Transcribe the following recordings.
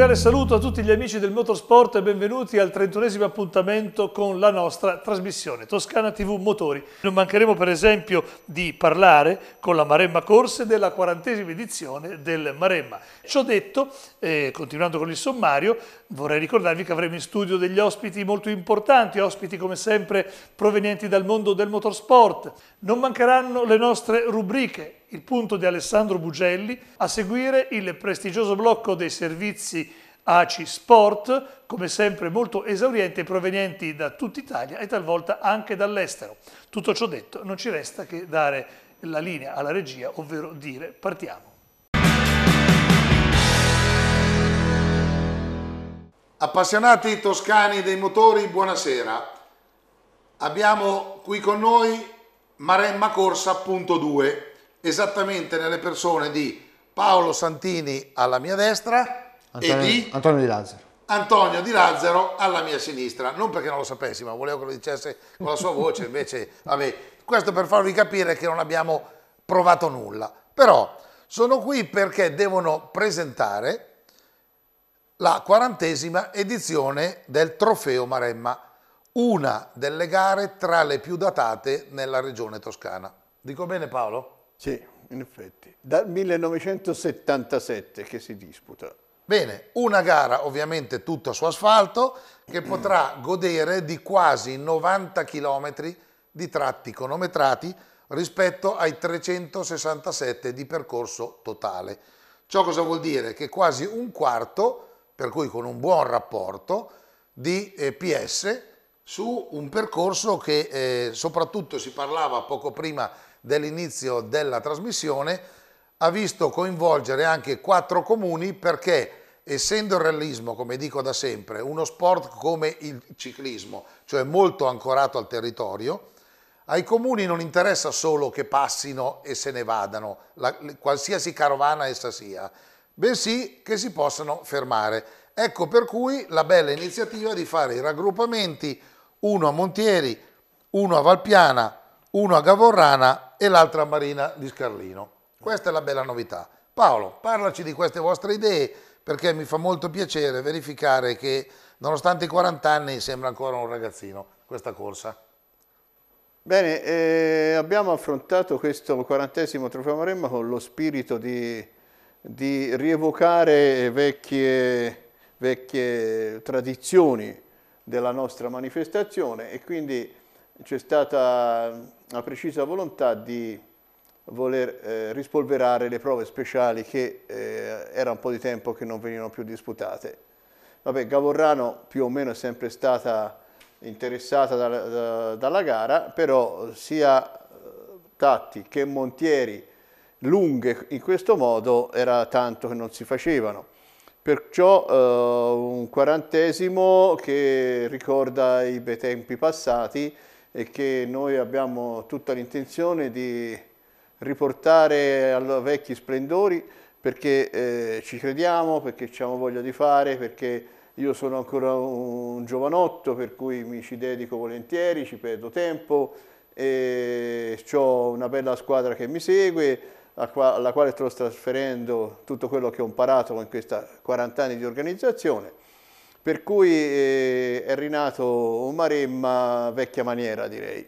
cordiale saluto a tutti gli amici del motorsport e benvenuti al 31esimo appuntamento con la nostra trasmissione Toscana TV Motori. Non mancheremo per esempio di parlare con la Maremma Corse della 40esima edizione del Maremma. Ciò detto, continuando con il sommario, vorrei ricordarvi che avremo in studio degli ospiti molto importanti, ospiti come sempre provenienti dal mondo del motorsport. Non mancheranno le nostre rubriche, il punto di Alessandro Bugelli, a seguire il prestigioso blocco dei servizi ACI Sport, come sempre molto esaurienti, provenienti da tutta Italia e talvolta anche dall'estero. Tutto ciò detto, non ci resta che dare la linea alla regia, ovvero dire partiamo. Appassionati toscani dei motori, buonasera. Abbiamo qui con noi Maremma Corsa.2, esattamente nelle persone di Paolo Santini alla mia destra e di Antonio Di Lazzaro. Antonio Di Lazzaro alla mia sinistra. Non perché non lo sapessi, ma volevo che lo dicesse con la sua voce, invece, vabbè, questo per farvi capire che non abbiamo provato nulla. Però sono qui perché devono presentare la 40esima edizione del Trofeo Maremma, una delle gare tra le più datate nella regione toscana. Dico bene, Paolo? Sì, in effetti. Dal 1977 che si disputa. Bene, una gara ovviamente tutta su asfalto che potrà godere di quasi 90 km di tratti cronometrati rispetto ai 367 di percorso totale. Ciò cosa vuol dire? Che quasi un quarto, per cui con un buon rapporto, di PS su un percorso che soprattutto si parlava poco prima dell'inizio della trasmissione, ha visto coinvolgere anche 4 comuni perché, essendo il rallismo, come dico da sempre, uno sport come il ciclismo, cioè molto ancorato al territorio, ai comuni non interessa solo che passino e se ne vadano, qualsiasi carovana essa sia, bensì che si possano fermare. Ecco per cui la bella iniziativa di fare i raggruppamenti, uno a Montieri, uno a Valpiana, uno a Gavorrana e l'altra a Marina di Scarlino. Questa è la bella novità. Paolo, parlaci di queste vostre idee, perché mi fa molto piacere verificare che nonostante i 40 anni sembra ancora un ragazzino questa corsa. Bene, abbiamo affrontato questo 40esimo Trofeo Maremma con lo spirito di rievocare vecchie tradizioni della nostra manifestazione e quindi c'è stata una precisa volontà di voler rispolverare le prove speciali che era un po' di tempo che non venivano più disputate. Vabbè, Gavorrano più o meno è sempre stata interessata dalla gara, però sia Tatti che Montieri lunghe in questo modo era tanto che non si facevano. Perciò un 40esimo che ricorda i bei tempi passati e che noi abbiamo tutta l'intenzione di riportare a vecchi splendori perché ci crediamo, perché abbiamo voglia di fare, perché io sono ancora un giovanotto per cui mi ci dedico volentieri, ci perdo tempo e ho una bella squadra che mi segue, alla quale sto trasferendo tutto quello che ho imparato in questi 40 anni di organizzazione, per cui è rinato un Maremma vecchia maniera, direi.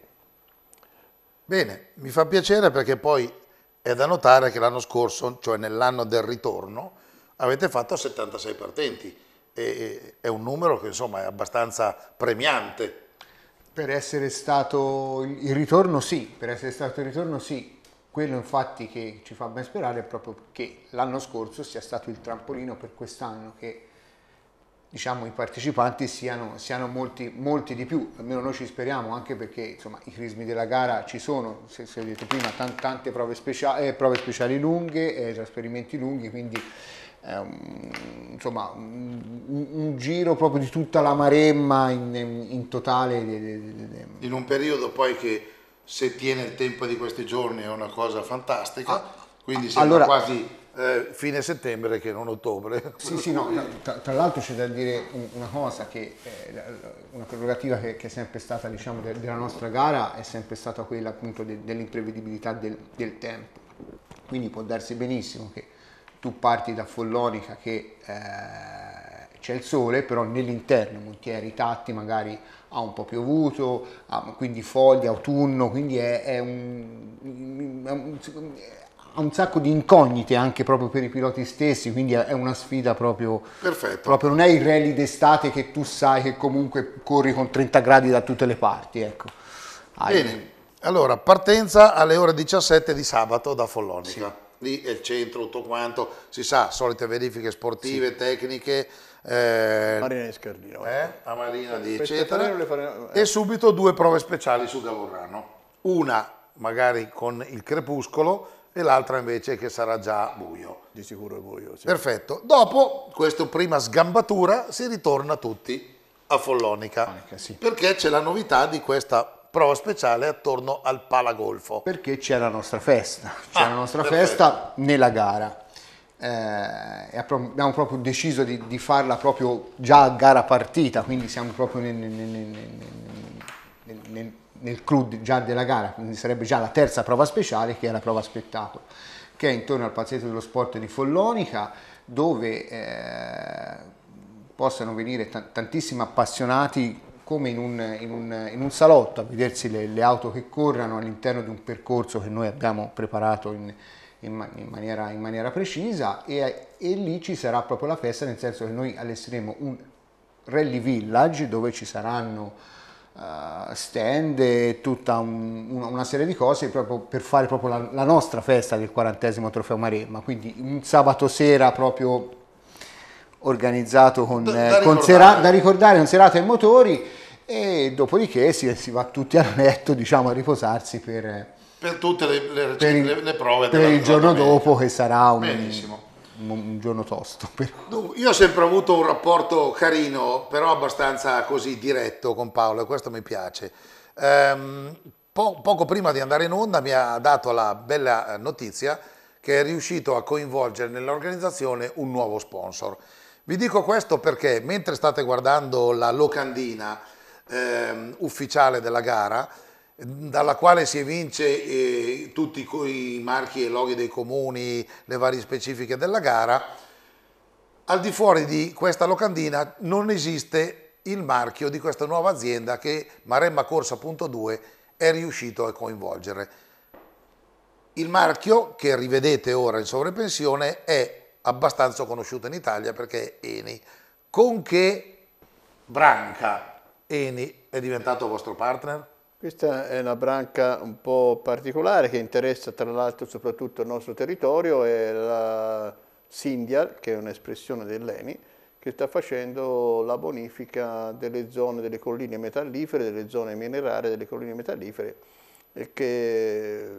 Bene, mi fa piacere perché poi è da notare che l'anno scorso, cioè nell'anno del ritorno, avete fatto 76 partenti e è un numero che insomma è abbastanza premiante. Per essere stato il ritorno sì, quello infatti che ci fa ben sperare è proprio che l'anno scorso sia stato il trampolino per quest'anno, che diciamo i partecipanti siano molti di più, almeno noi ci speriamo, anche perché insomma i crismi della gara ci sono, se vedete prima tante prove speciali lunghe, trasferimenti lunghi, quindi insomma un giro proprio di tutta la Maremma in totale. In un periodo poi che, se tiene il tempo di questi giorni, è una cosa fantastica, quindi sembra quasi fine settembre che non ottobre. Sì, no, tra l'altro c'è da dire una cosa, che una prerogativa che è sempre stata, diciamo, della nostra gara è sempre stata quella appunto dell'imprevedibilità del tempo, quindi può darsi benissimo che tu parti da Follonica che c'è il sole, però nell'interno Montieri Tatti magari ha un po' piovuto, quindi foglie, autunno, quindi ha un sacco di incognite anche proprio per i piloti stessi, quindi è una sfida proprio, Perfetto. proprio non è il rally d'estate che tu sai che comunque corri con 30 gradi da tutte le parti, ecco. Bene, allora partenza alle ore 17 di sabato da Follonica. Lì è il centro, tutto quanto, si sa, solite verifiche sportive, tecniche, Marina di Scardino. a Marina di Queste eccetera, tre le faremo, e subito 2 prove speciali su Gavurrano, una magari con il crepuscolo e l'altra invece che sarà già buio. di sicuro è buio. Sì. Perfetto, dopo questa prima sgambatura si ritorna tutti a Follonica, Sì. perché c'è la novità di questa prova speciale attorno al palagolfo. Perché c'è la nostra festa, perfetto. festa nella gara. E abbiamo proprio deciso di farla proprio già a gara partita, quindi siamo proprio nel clou già della gara, quindi sarebbe già la terza prova speciale, che è la prova spettacolo, che è intorno al Palazzetto dello Sport di Follonica, dove possono venire tantissimi appassionati come in un salotto a vedersi le auto che corrono all'interno di un percorso che noi abbiamo preparato in maniera precisa, e lì ci sarà proprio la festa, nel senso che noi allestiremo un rally village dove ci saranno stand e tutta una serie di cose proprio per fare proprio la nostra festa del 40° Trofeo Maremma, quindi un sabato sera proprio organizzato da ricordare, con serate e motori, e dopodiché si va tutti a letto, diciamo, a riposarsi per tutte le prove per il giorno dopo, che sarà Benissimo. un giorno tosto. Io ho sempre avuto un rapporto carino, però abbastanza così diretto con Paolo, e questo mi piace. Poco prima di andare in onda mi ha dato la bella notizia che è riuscito a coinvolgere nell'organizzazione un nuovo sponsor. Vi dico questo perché mentre state guardando la locandina ufficiale della gara, dalla quale si evince tutti i marchi e loghi dei comuni, le varie specifiche della gara, al di fuori di questa locandina non esiste il marchio di questa nuova azienda che Maremma Corsa.2 è riuscito a coinvolgere. Il marchio, che rivedete ora in sovraimpressione, è abbastanza conosciuto in Italia perché è Eni. Con che branca Eni è diventato vostro partner? Questa è una branca un po' particolare che interessa tra l'altro soprattutto il nostro territorio, è la Syndial, che è un'espressione dell'Eni, che sta facendo la bonifica delle zone delle colline metallifere, delle zone minerarie delle colline metallifere, e che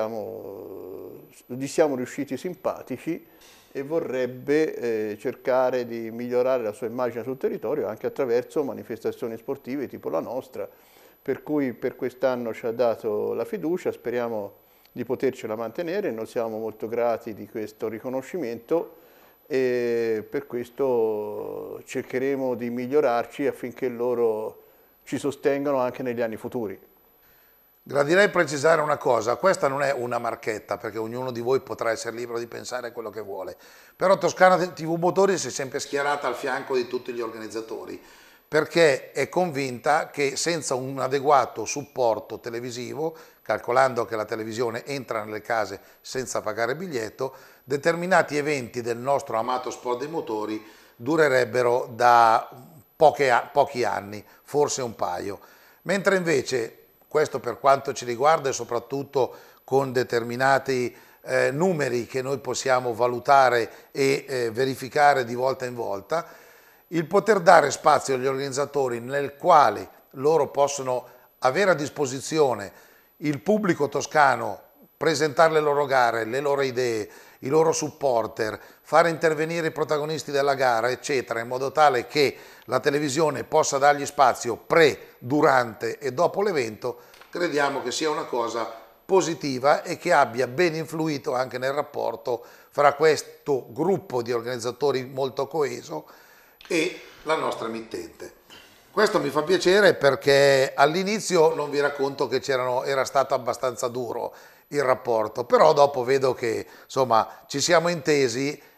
gli siamo riusciti simpatici, e vorrebbe cercare di migliorare la sua immagine sul territorio anche attraverso manifestazioni sportive tipo la nostra, per cui per quest'anno ci ha dato la fiducia, speriamo di potercela mantenere, noi siamo molto grati di questo riconoscimento e per questo cercheremo di migliorarci affinché loro ci sostengano anche negli anni futuri. Gradirei precisare una cosa, questa non è una marchetta, perché ognuno di voi potrà essere libero di pensare quello che vuole, però Toscana TV Motori si è sempre schierata al fianco di tutti gli organizzatori, perché è convinta che senza un adeguato supporto televisivo, calcolando che la televisione entra nelle case senza pagare biglietto, determinati eventi del nostro amato sport dei motori durerebbero da pochi anni, forse un paio, mentre invece questo per quanto ci riguarda e soprattutto con determinati numeri che noi possiamo valutare e verificare di volta in volta, il poter dare spazio agli organizzatori nel quale loro possono avere a disposizione il pubblico toscano, presentare le loro gare, le loro idee, i loro supporter, fare intervenire i protagonisti della gara, eccetera, in modo tale che la televisione possa dargli spazio pre, durante e dopo l'evento, crediamo che sia una cosa positiva e che abbia ben influito anche nel rapporto fra questo gruppo di organizzatori molto coeso e la nostra emittente. Questo mi fa piacere perché all'inizio non vi racconto che era stato abbastanza duro il rapporto, però dopo vedo che insomma ci siamo intesi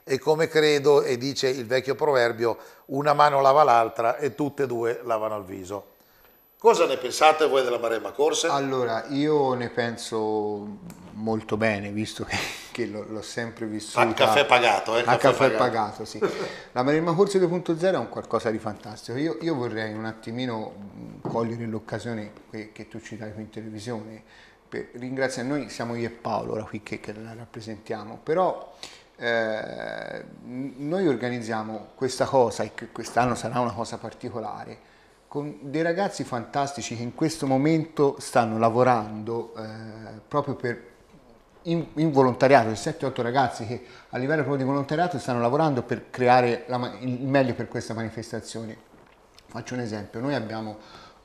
e come credo e dice il vecchio proverbio, una mano lava l'altra e tutte e due lavano il viso. Cosa ne pensate voi della Maremma Corse? Allora, io ne penso molto bene, visto che l'ho sempre vissuta. A caffè pagato, A caffè pagato, sì. La Maremma Corse 2.0 è un qualcosa di fantastico. Io vorrei un attimino cogliere l'occasione che tu citavi qui in televisione per ringraziare. Noi siamo io e Paolo ora qui che la rappresentiamo, però noi organizziamo questa cosa e quest'anno sarà una cosa particolare con dei ragazzi fantastici che in questo momento stanno lavorando proprio in volontariato, 7-8 ragazzi che a livello proprio di volontariato stanno lavorando per creare il meglio per questa manifestazione. Faccio un esempio, noi abbiamo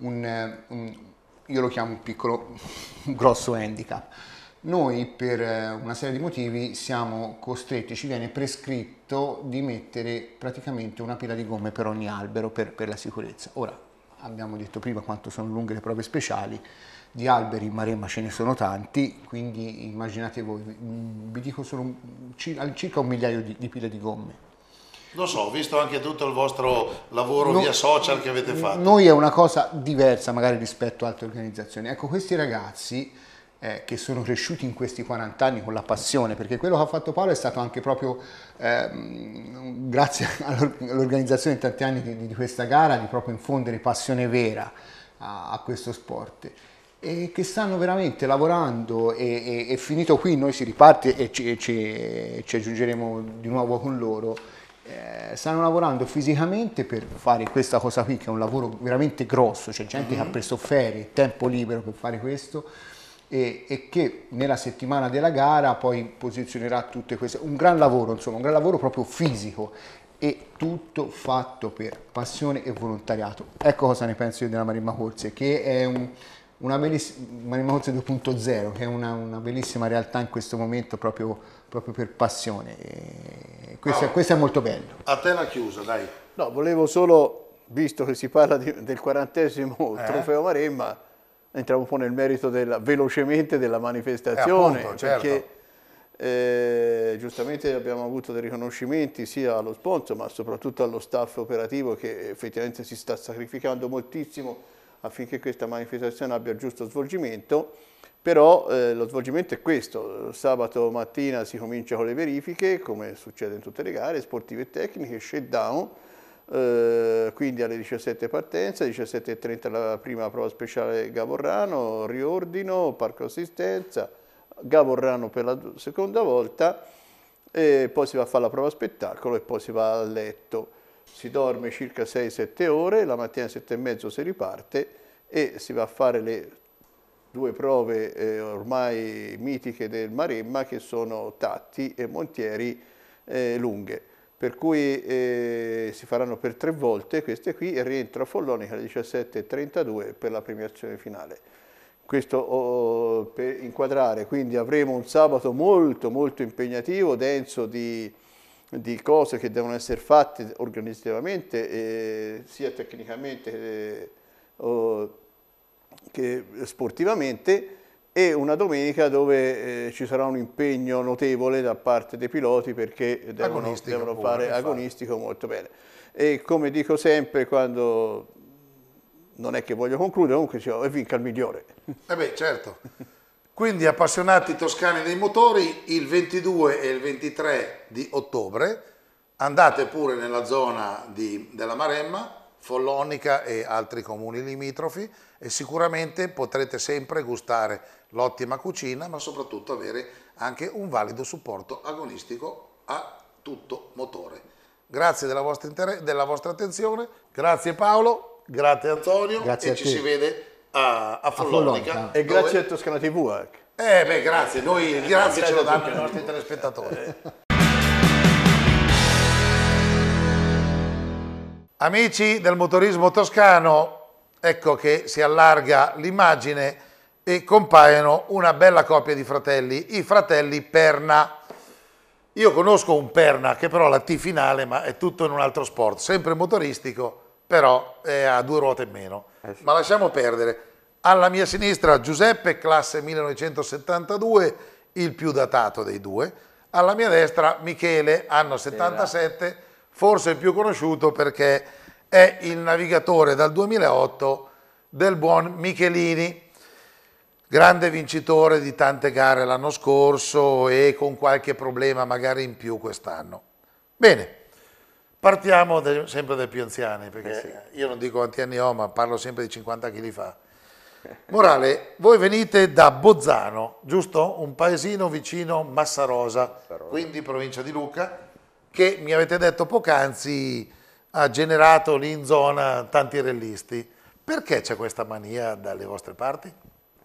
io lo chiamo un grosso handicap. Noi per una serie di motivi siamo costretti, ci viene prescritto di mettere praticamente una pila di gomme per ogni albero per la sicurezza. Ora, abbiamo detto prima quanto sono lunghe le prove speciali, di alberi in Maremma ce ne sono tanti, quindi immaginate voi, vi dico solo circa 1 migliaio di pile di gomme. Lo so, ho visto anche tutto il vostro lavoro via social che avete fatto. Noi è una cosa diversa magari rispetto a altre organizzazioni. Ecco, questi ragazzi che sono cresciuti in questi 40 anni con la passione, perché quello che ha fatto Paolo è stato anche proprio grazie all'organizzazione in tanti anni di questa gara, di proprio infondere passione vera a questo sport, e che stanno veramente lavorando e finito qui noi si riparte e ci aggiungeremo di nuovo con loro. Stanno lavorando fisicamente per fare questa cosa qui, che è un lavoro veramente grosso, c'è gente che ha preso ferie, tempo libero per fare questo, e che nella settimana della gara poi posizionerà tutte queste, un gran lavoro, insomma, un gran lavoro proprio fisico, e tutto fatto per passione e volontariato. Ecco cosa ne penso io della Maremma Corse, che è una bellissima Maremma Corse 2.0, che è una bellissima realtà in questo momento proprio per passione. E questo è molto bello. A te la chiusa, dai. No, volevo solo, visto che si parla del 40° trofeo Maremma, entriamo un po' nel merito velocemente della manifestazione, appunto, certo. perché giustamente abbiamo avuto dei riconoscimenti sia allo sponsor ma soprattutto allo staff operativo, che effettivamente si sta sacrificando moltissimo affinché questa manifestazione abbia il giusto svolgimento. Però lo svolgimento è questo: sabato mattina si comincia con le verifiche, come succede in tutte le gare sportive e tecniche, shakedown, quindi alle 17 partenza, 17:30 la prima prova speciale Gavorrano, riordino, parco assistenza, Gavorrano per la seconda volta, e poi si va a fare la prova spettacolo e poi si va a letto. Si dorme circa 6-7 ore, la mattina alle 7:30 si riparte e si va a fare le 2 prove ormai mitiche del Maremma, che sono Tatti e Montieri lunghe, per cui si faranno per 3 volte queste qui, e rientro a Follonica alle 17:32 per la premiazione finale. Questo per inquadrare, quindi avremo un sabato molto molto impegnativo, denso di cose che devono essere fatte organizzativamente, sia tecnicamente che sportivamente, e una domenica dove ci sarà un impegno notevole da parte dei piloti, perché devono fare agonistico molto bene. E come dico sempre, quando non è che voglio concludere, comunque e vinca il migliore. Beh, certo. Quindi appassionati toscani dei motori, il 22 e il 23 di ottobre andate pure nella zona della Maremma, Follonica e altri comuni limitrofi, e sicuramente potrete sempre gustare l'ottima cucina, ma soprattutto avere anche un valido supporto agonistico a tutto motore. Grazie della vostra attenzione, grazie Paolo, grazie Antonio, grazie e ci si vede a Follonica. E grazie a Toscana TV anche. Grazie, grazie ce lo danno i nostri telespettatori. Amici del motorismo toscano, ecco che si allarga l'immagine e compaiono una bella coppia di fratelli, i fratelli Perna. Io conosco un Perna che però ha la T finale, ma è tutto in un altro sport, sempre motoristico, però è a 2 ruote in meno. Ma lasciamo perdere. Alla mia sinistra Giuseppe, classe 1972, il più datato dei due. Alla mia destra Michele, anno 77, forse il più conosciuto perché è il navigatore dal 2008 del buon Michelini, grande vincitore di tante gare l'anno scorso e con qualche problema magari in più quest'anno. Bene, partiamo sempre dai più anziani, perché io non dico quanti anni ho, ma parlo sempre di 50 kg fa. Morale, voi venite da Bozzano, giusto? Un paesino vicino Massarosa, quindi provincia di Lucca, che mi avete detto poc'anzi ha generato lì in zona tanti rellisti. Perché c'è questa mania dalle vostre parti?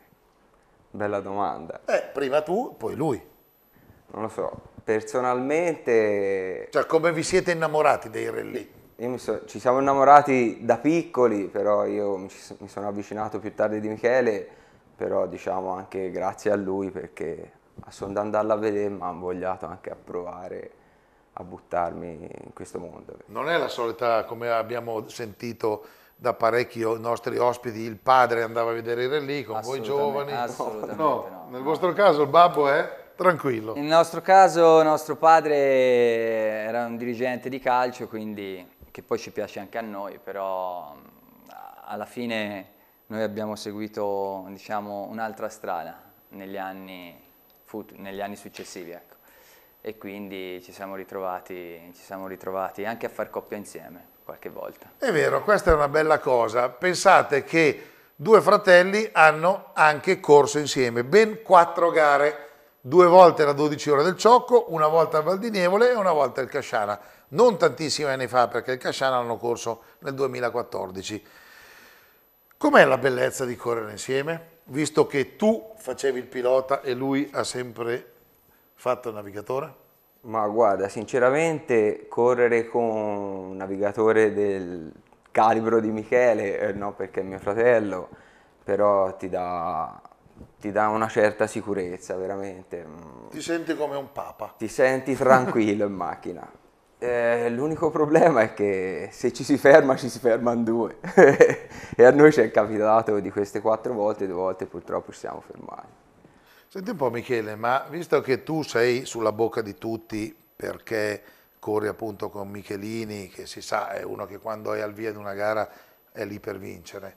Bella domanda. Prima tu, poi lui. Non lo so, personalmente Cioè, come vi siete innamorati dei rally? ci siamo innamorati da piccoli, però io mi sono avvicinato più tardi di Michele, però diciamo anche grazie a lui perché andando a vedere mi ha invogliato anche a provare a buttarmi in questo mondo. Non è la solita, come abbiamo sentito da parecchi nostri ospiti, il padre andava a vedere i rally con voi giovani. Assolutamente No, no. nel vostro caso il babbo è tranquillo. Nel nostro caso, nostro padre era un dirigente di calcio, quindi che poi ci piace anche a noi, però alla fine noi abbiamo seguito, diciamo, un'altra strada negli anni successivi, ecco. E quindi ci siamo ritrovati anche a far coppia insieme qualche volta. È vero, questa è una bella cosa. Pensate che due fratelli hanno anche corso insieme, ben 4 gare, 2 volte la 12 ore del Ciocco, una volta al Valdinievole e una volta il Casciana. Non tantissimi anni fa, perché il Casciana l'hanno corso nel 2014. Com'è la bellezza di correre insieme? Visto che tu facevi il pilota e lui ha sempre fatto il navigatore? Ma guarda, sinceramente correre con un navigatore del calibro di Michele, no perché è mio fratello, però ti dà una certa sicurezza, veramente. Ti senti come un papa? Ti senti tranquillo in macchina. L'unico problema è che se ci si ferma in 2. E a noi ci è capitato di queste 4 volte, 2 volte purtroppo ci siamo fermati. Senti un po' Michele, ma visto che tu sei sulla bocca di tutti perché corri appunto con Michelini, che si sa è uno che quando è al via di una gara è lì per vincere,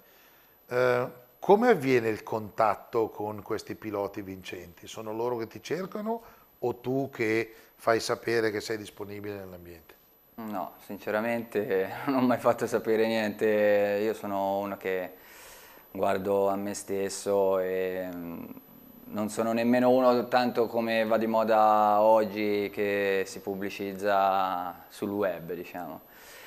come avviene il contatto con questi piloti vincenti? Sono loro che ti cercano o tu che fai sapere che sei disponibile nell'ambiente? No, sinceramente non ho mai fatto sapere niente, io sono uno che guardo a me stesso e non sono nemmeno uno tanto come va di moda oggi che si pubblicizza sul web, diciamo.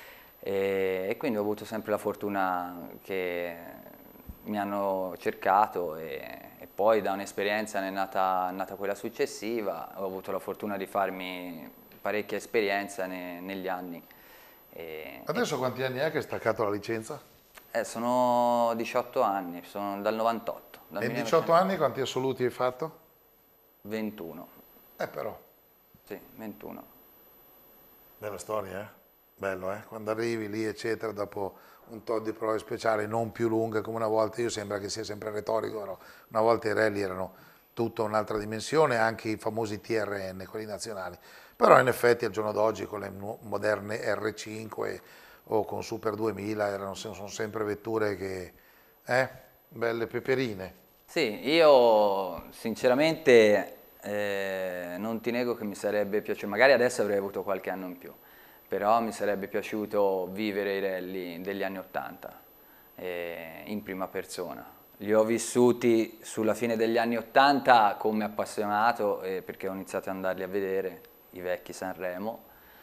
E quindi ho avuto sempre la fortuna che mi hanno cercato e poi da un'esperienza ne è nata quella successiva, ho avuto la fortuna di farmi parecchia esperienza negli anni. Adesso quanti anni è che hai staccato la licenza? Sono 18 anni, sono dal 98. E in 18 anni quanti assoluti hai fatto? 21. Però. Sì, 21. Bella storia, eh? Bello, eh? Quando arrivi lì, eccetera, dopo un tot di prove speciali non più lunghe come una volta, io sembra che sia sempre retorico, però una volta i rally erano tutta un'altra dimensione, anche i famosi TRN, quelli nazionali. Però in effetti al giorno d'oggi con le moderne R5 o con Super 2000 sono sempre vetture che, belle peperine. Sì, io sinceramente non ti nego che mi sarebbe piaciuto, magari adesso avrei avuto qualche anno in più, però mi sarebbe piaciuto vivere i rally degli anni '80 in prima persona. Li ho vissuti sulla fine degli anni '80 come appassionato perché ho iniziato ad andarli a vedere, i vecchi Sanremo,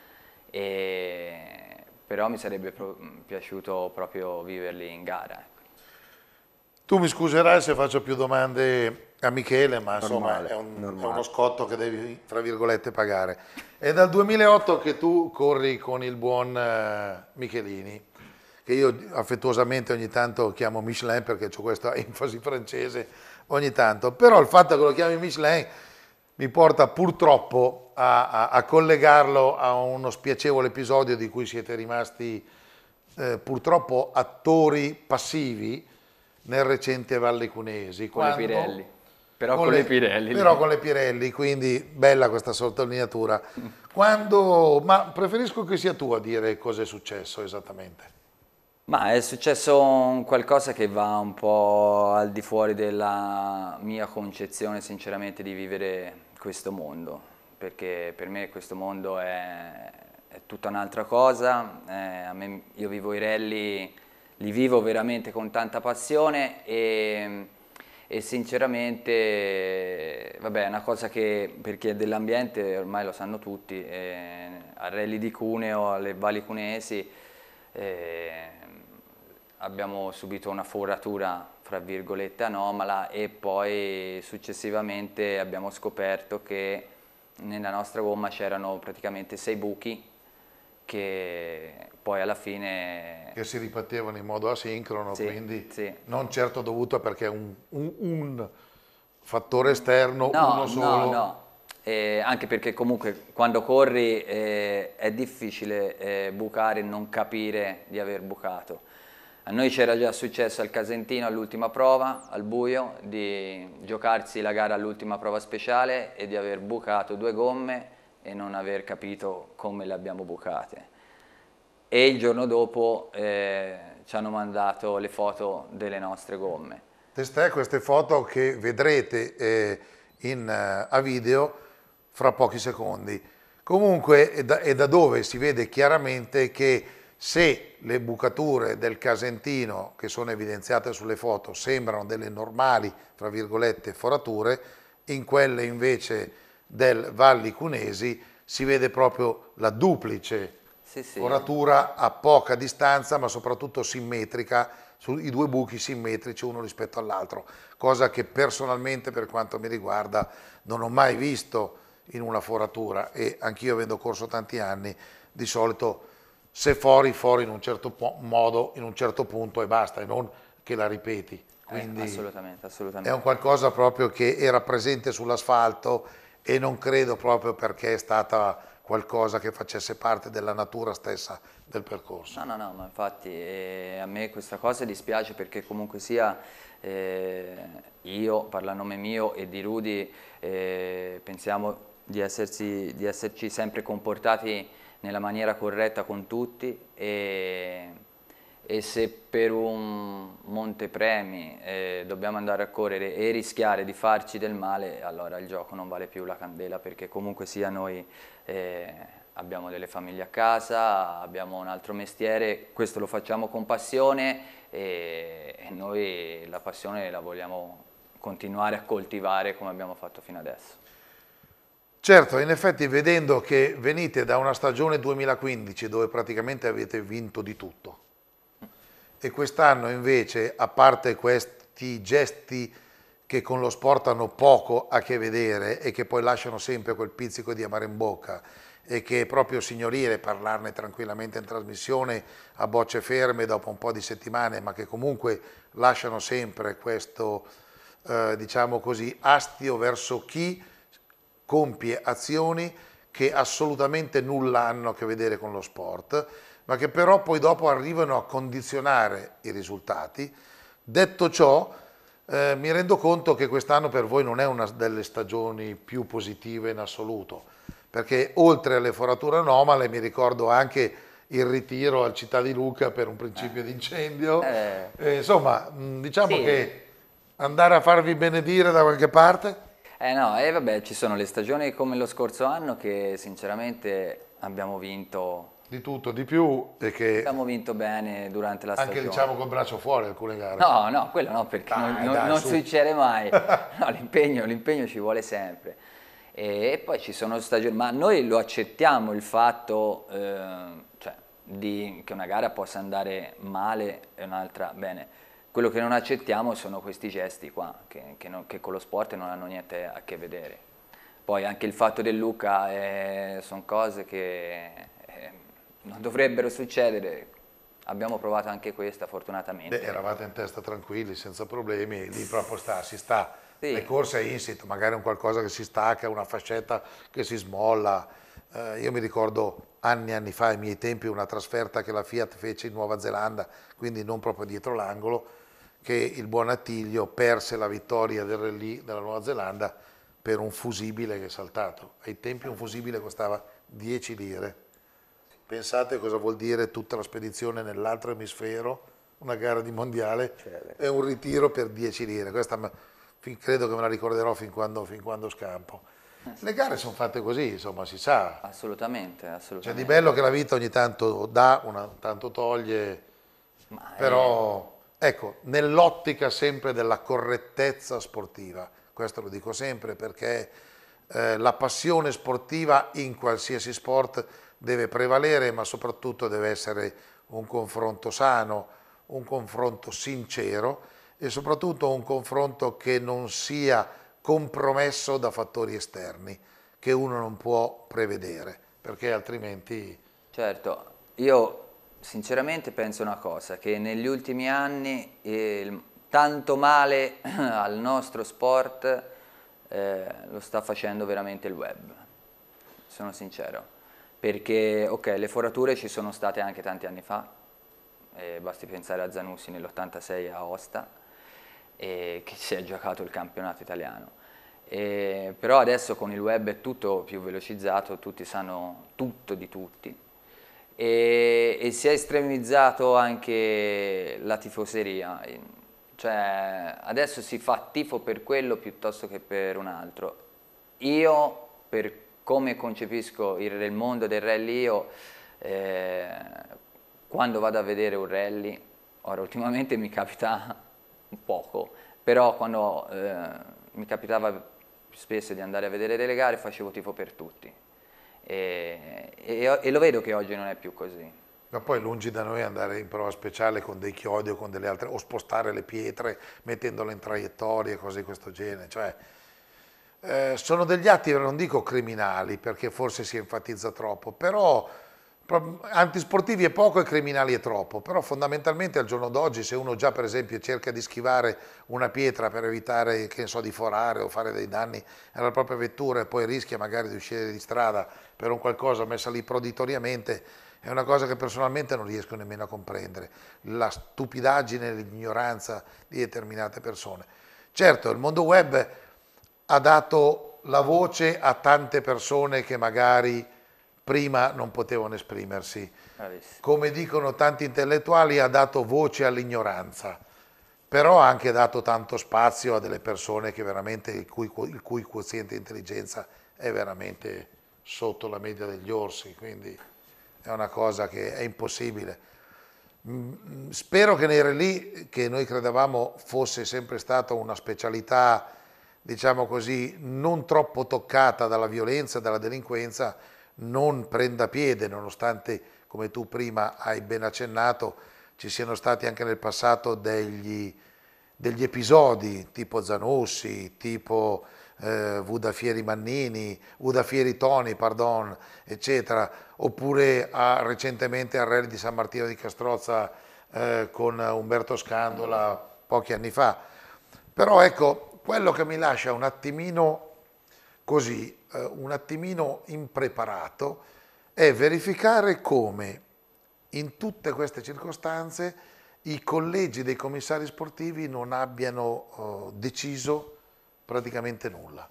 però mi sarebbe piaciuto proprio viverli in gara. Tu mi scuserai se faccio più domande a Michele, ma insomma è normale. uno scotto che devi, tra virgolette, pagare. È dal 2008 che tu corri con il buon Michelini, che io affettuosamente ogni tanto chiamo Michelin perché ho questa enfasi francese ogni tanto, però il fatto che lo chiami Michelin mi porta purtroppo a collegarlo a uno spiacevole episodio di cui siete rimasti purtroppo attori passivi nel recente Valle Cunesi. Con le Pirelli. Però con le Pirelli. Però con le Pirelli, quindi bella questa sottolineatura. Ma preferisco che sia tu a dire cosa è successo esattamente. Ma è successo qualcosa che va un po' al di fuori della mia concezione, sinceramente, di vivere questo mondo, perché per me questo mondo è tutta un'altra cosa. Io vivo i rally, li vivo veramente con tanta passione e sinceramente, vabbè, è una cosa che per chi è dell'ambiente ormai lo sanno tutti, al rally di Cuneo, alle Valli Cuneesi, abbiamo subito una foratura, fra virgolette, anomala, e poi successivamente abbiamo scoperto che nella nostra gomma c'erano praticamente 6 buchi che poi alla fine... Che si ripartevano in modo asincrono, Sì, quindi sì. non certo dovuto perché un fattore esterno, No, uno solo... no. Anche perché comunque quando corri è difficile bucare e non capire di aver bucato. A noi c'era già successo al Casentino all'ultima prova, al buio, di giocarsi la gara all'ultima prova speciale e di aver bucato 2 gomme e non aver capito come le abbiamo bucate. E il giorno dopo ci hanno mandato le foto delle nostre gomme. Testè queste foto che vedrete a video fra pochi secondi. Comunque è da dove si vede chiaramente che se le bucature del Casentino che sono evidenziate sulle foto sembrano delle normali, fra virgolette, forature, in quelle invece del Valli Cunesi si vede proprio la duplice foratura a poca distanza, ma soprattutto simmetrica, i 2 buchi simmetrici uno rispetto all'altro, cosa che personalmente, per quanto mi riguarda, non ho mai visto in una foratura, e anch'io, avendo corso tanti anni, di solito se fori in un certo modo, in un certo punto e basta, e non che la ripeti. Quindi assolutamente. è un qualcosa proprio che era presente sull'asfalto, e non credo proprio perché è stata qualcosa che facesse parte della natura stessa del percorso. No, ma infatti a me questa cosa dispiace, perché comunque sia io, parlo a nome mio e di Rudy, pensiamo di esserci sempre comportati nella maniera corretta con tutti, e se per un montepremi dobbiamo andare a correre e rischiare di farci del male, allora il gioco non vale più la candela, perché comunque sia noi abbiamo delle famiglie a casa, abbiamo un altro mestiere, questo lo facciamo con passione, e noi la passione la vogliamo continuare a coltivare come abbiamo fatto fino adesso. Certo, in effetti, vedendo che venite da una stagione 2015 dove praticamente avete vinto di tutto, e quest'anno invece, a parte questi gesti che con lo sport hanno poco a che vedere e che poi lasciano sempre quel pizzico di amaro in bocca, e che è proprio signorile parlarne tranquillamente in trasmissione a bocce ferme dopo un po' di settimane, ma che comunque lasciano sempre questo, diciamo così, astio verso chi compie azioni che assolutamente nulla hanno a che vedere con lo sport, ma che però poi dopo arrivano a condizionare i risultati. Detto ciò, mi rendo conto che quest'anno per voi non è una delle stagioni più positive in assoluto, perché oltre alle forature anomale mi ricordo anche il ritiro al Città di Luca per un principio di incendio. Insomma, diciamo sì, che andare a farvi benedire da qualche parte... No, vabbè, ci sono le stagioni come lo scorso anno che sinceramente abbiamo vinto di tutto, di più, e che abbiamo vinto bene durante la stagione. anche diciamo col braccio fuori alcune gare. No, quello no, perché non succede mai. No, l'impegno ci vuole sempre. E poi ci sono stagioni, ma noi lo accettiamo il fatto cioè, che una gara possa andare male e un'altra bene. Quello che non accettiamo sono questi gesti qua, che con lo sport non hanno niente a che vedere. Poi anche il fatto del Luca sono cose che non dovrebbero succedere. Abbiamo provato anche questa, fortunatamente. Beh, eravate in testa tranquilli, senza problemi, lì proprio si sta. Sì. Le corse insito, magari un qualcosa che si stacca, una fascetta che si smolla. Io mi ricordo anni fa, ai miei tempi, una trasferta che la Fiat fece in Nuova Zelanda, quindi non proprio dietro l'angolo, che il buon Attilio perse la vittoria del rally della Nuova Zelanda per un fusibile che è saltato. Ai tempi un fusibile costava 10 lire. Pensate cosa vuol dire tutta la spedizione nell'altro emisfero, una gara di mondiale e un ritiro per 10 lire. Questa credo che me la ricorderò fin quando scampo. Le gare sono fatte così, insomma, si sa. Assolutamente, assolutamente. C'è di bello che la vita ogni tanto dà, tanto toglie, però ecco, nell'ottica sempre della correttezza sportiva, questo lo dico sempre perché la passione sportiva in qualsiasi sport deve prevalere, ma soprattutto deve essere un confronto sano, un confronto sincero e soprattutto un confronto che non sia compromesso da fattori esterni che uno non può prevedere, perché altrimenti... Certo, io sinceramente penso una cosa, che negli ultimi anni tanto male al nostro sport lo sta facendo veramente il web, sono sincero, perché ok, le forature ci sono state anche tanti anni fa, basti pensare a Zanussi nell'86 a Aosta, che si è giocato il campionato italiano. Però adesso con il web è tutto più velocizzato, tutti sanno tutto di tutti e si è estremizzato anche la tifoseria, cioè adesso si fa tifo per quello piuttosto che per un altro. Io, per come concepisco il mondo del rally, quando vado a vedere un rally, ora ultimamente mi capita poco, però quando mi capitava più spesso di andare a vedere delle gare facevo tifo per tutti e lo vedo che oggi non è più così. Ma poi lungi da noi andare in prova speciale con dei chiodi o con delle altre, o spostare le pietre mettendole in traiettorie, cose di questo genere, cioè sono degli atti, non dico criminali perché forse si enfatizza troppo, però antisportivi è poco e criminali è troppo, però fondamentalmente al giorno d'oggi se uno già per esempio cerca di schivare una pietra per evitare, che ne so, di forare o fare dei danni alla propria vettura e poi rischia magari di uscire di strada per un qualcosa messa lì proditoriamente, è una cosa che personalmente non riesco nemmeno a comprendere, la stupidaggine, l'ignoranza di determinate persone. Certo, il mondo web ha dato la voce a tante persone che magari prima non potevano esprimersi. Bravissimo. Come dicono tanti intellettuali, ha dato voce all'ignoranza, però ha anche dato tanto spazio a delle persone che veramente il cui quoziente di intelligenza è veramente sotto la media degli orsi, quindi è una cosa che è impossibile. Spero che nei rally, che noi credevamo fosse sempre stata una specialità, diciamo così, non troppo toccata dalla violenza e dalla delinquenza, non prenda piede, nonostante, come tu prima hai ben accennato, ci siano stati anche nel passato degli episodi tipo Zanussi, tipo Udafieri Toni, pardon, eccetera, oppure recentemente al Rally di San Martino di Castrozza con Umberto Scandola pochi anni fa. Però ecco, quello che mi lascia un attimino così, un attimino impreparato, è verificare come in tutte queste circostanze i collegi dei commissari sportivi non abbiano deciso praticamente nulla.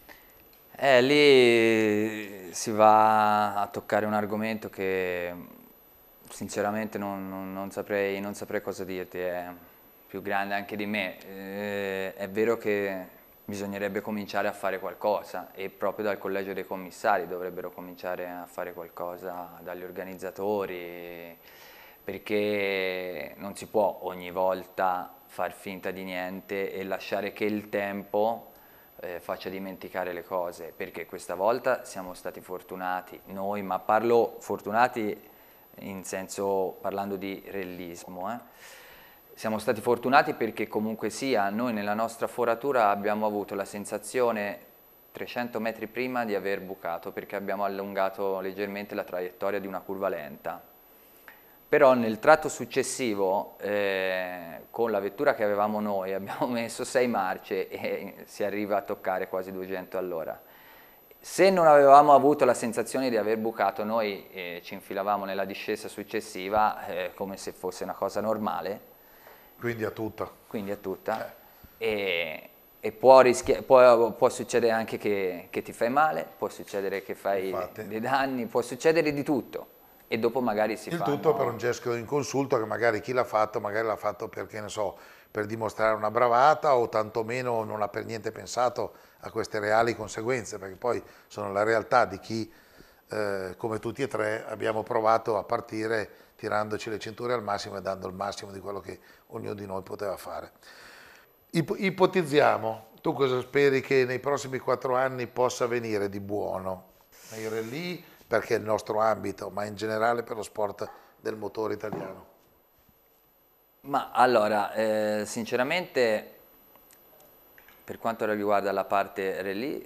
Lì si va a toccare un argomento che sinceramente non saprei cosa dirti, è più grande anche di me. È vero che bisognerebbe cominciare a fare qualcosa e proprio dal collegio dei commissari dovrebbero cominciare a fare qualcosa dagli organizzatori, perché non si può ogni volta far finta di niente e lasciare che il tempo faccia dimenticare le cose, perché questa volta siamo stati fortunati noi, ma parlo fortunati in senso parlando di realismo, siamo stati fortunati perché comunque sia noi nella nostra foratura abbiamo avuto la sensazione 300 metri prima di aver bucato, perché abbiamo allungato leggermente la traiettoria di una curva lenta. Però nel tratto successivo, con la vettura che avevamo noi, abbiamo messo 6 marce e si arriva a toccare quasi 200 all'ora. Se non avevamo avuto la sensazione di aver bucato, noi ci infilavamo nella discesa successiva come se fosse una cosa normale Quindi a tutta. Quindi è tutta. E può succedere anche che ti fai male, può succedere che fai Infatti. dei danni, può succedere di tutto. E dopo magari si Il fa... tutto per un gesto inconsulto che magari chi l'ha fatto, magari l'ha fatto perché, ne so, per dimostrare una bravata o tantomeno non ha per niente pensato a queste reali conseguenze, perché poi sono la realtà di chi, come tutti e tre, abbiamo provato a partire tirandoci le cinture al massimo e dando il massimo di quello che ognuno di noi poteva fare. Ipotizziamo, tu cosa speri che nei prossimi 4 anni possa venire di buono nei rally, perché è il nostro ambito, ma in generale per lo sport del motore italiano? Ma allora, sinceramente, per quanto riguarda la parte rally,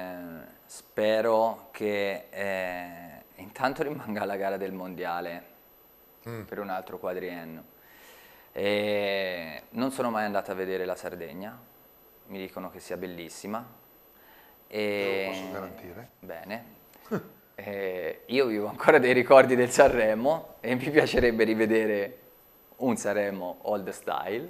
spero che intanto rimanga la gara del mondiale per un altro quadriennio. Non sono mai andato a vedere la Sardegna, mi dicono che sia bellissima. Te lo posso garantire. Bene. Io vivo ancora dei ricordi del Sanremo e mi piacerebbe rivedere un Sanremo old style.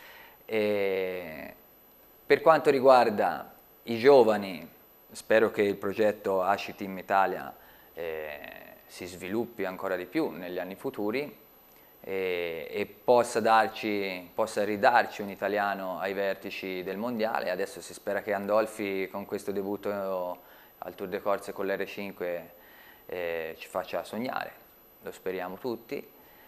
Per quanto riguarda i giovani, spero che il progetto ASCI Team Italia si sviluppi ancora di più negli anni futuri e possa ridarci un italiano ai vertici del mondiale. Adesso si spera che Andolfi con questo debutto al Tour de Corse con l'R5 ci faccia sognare, lo speriamo tutti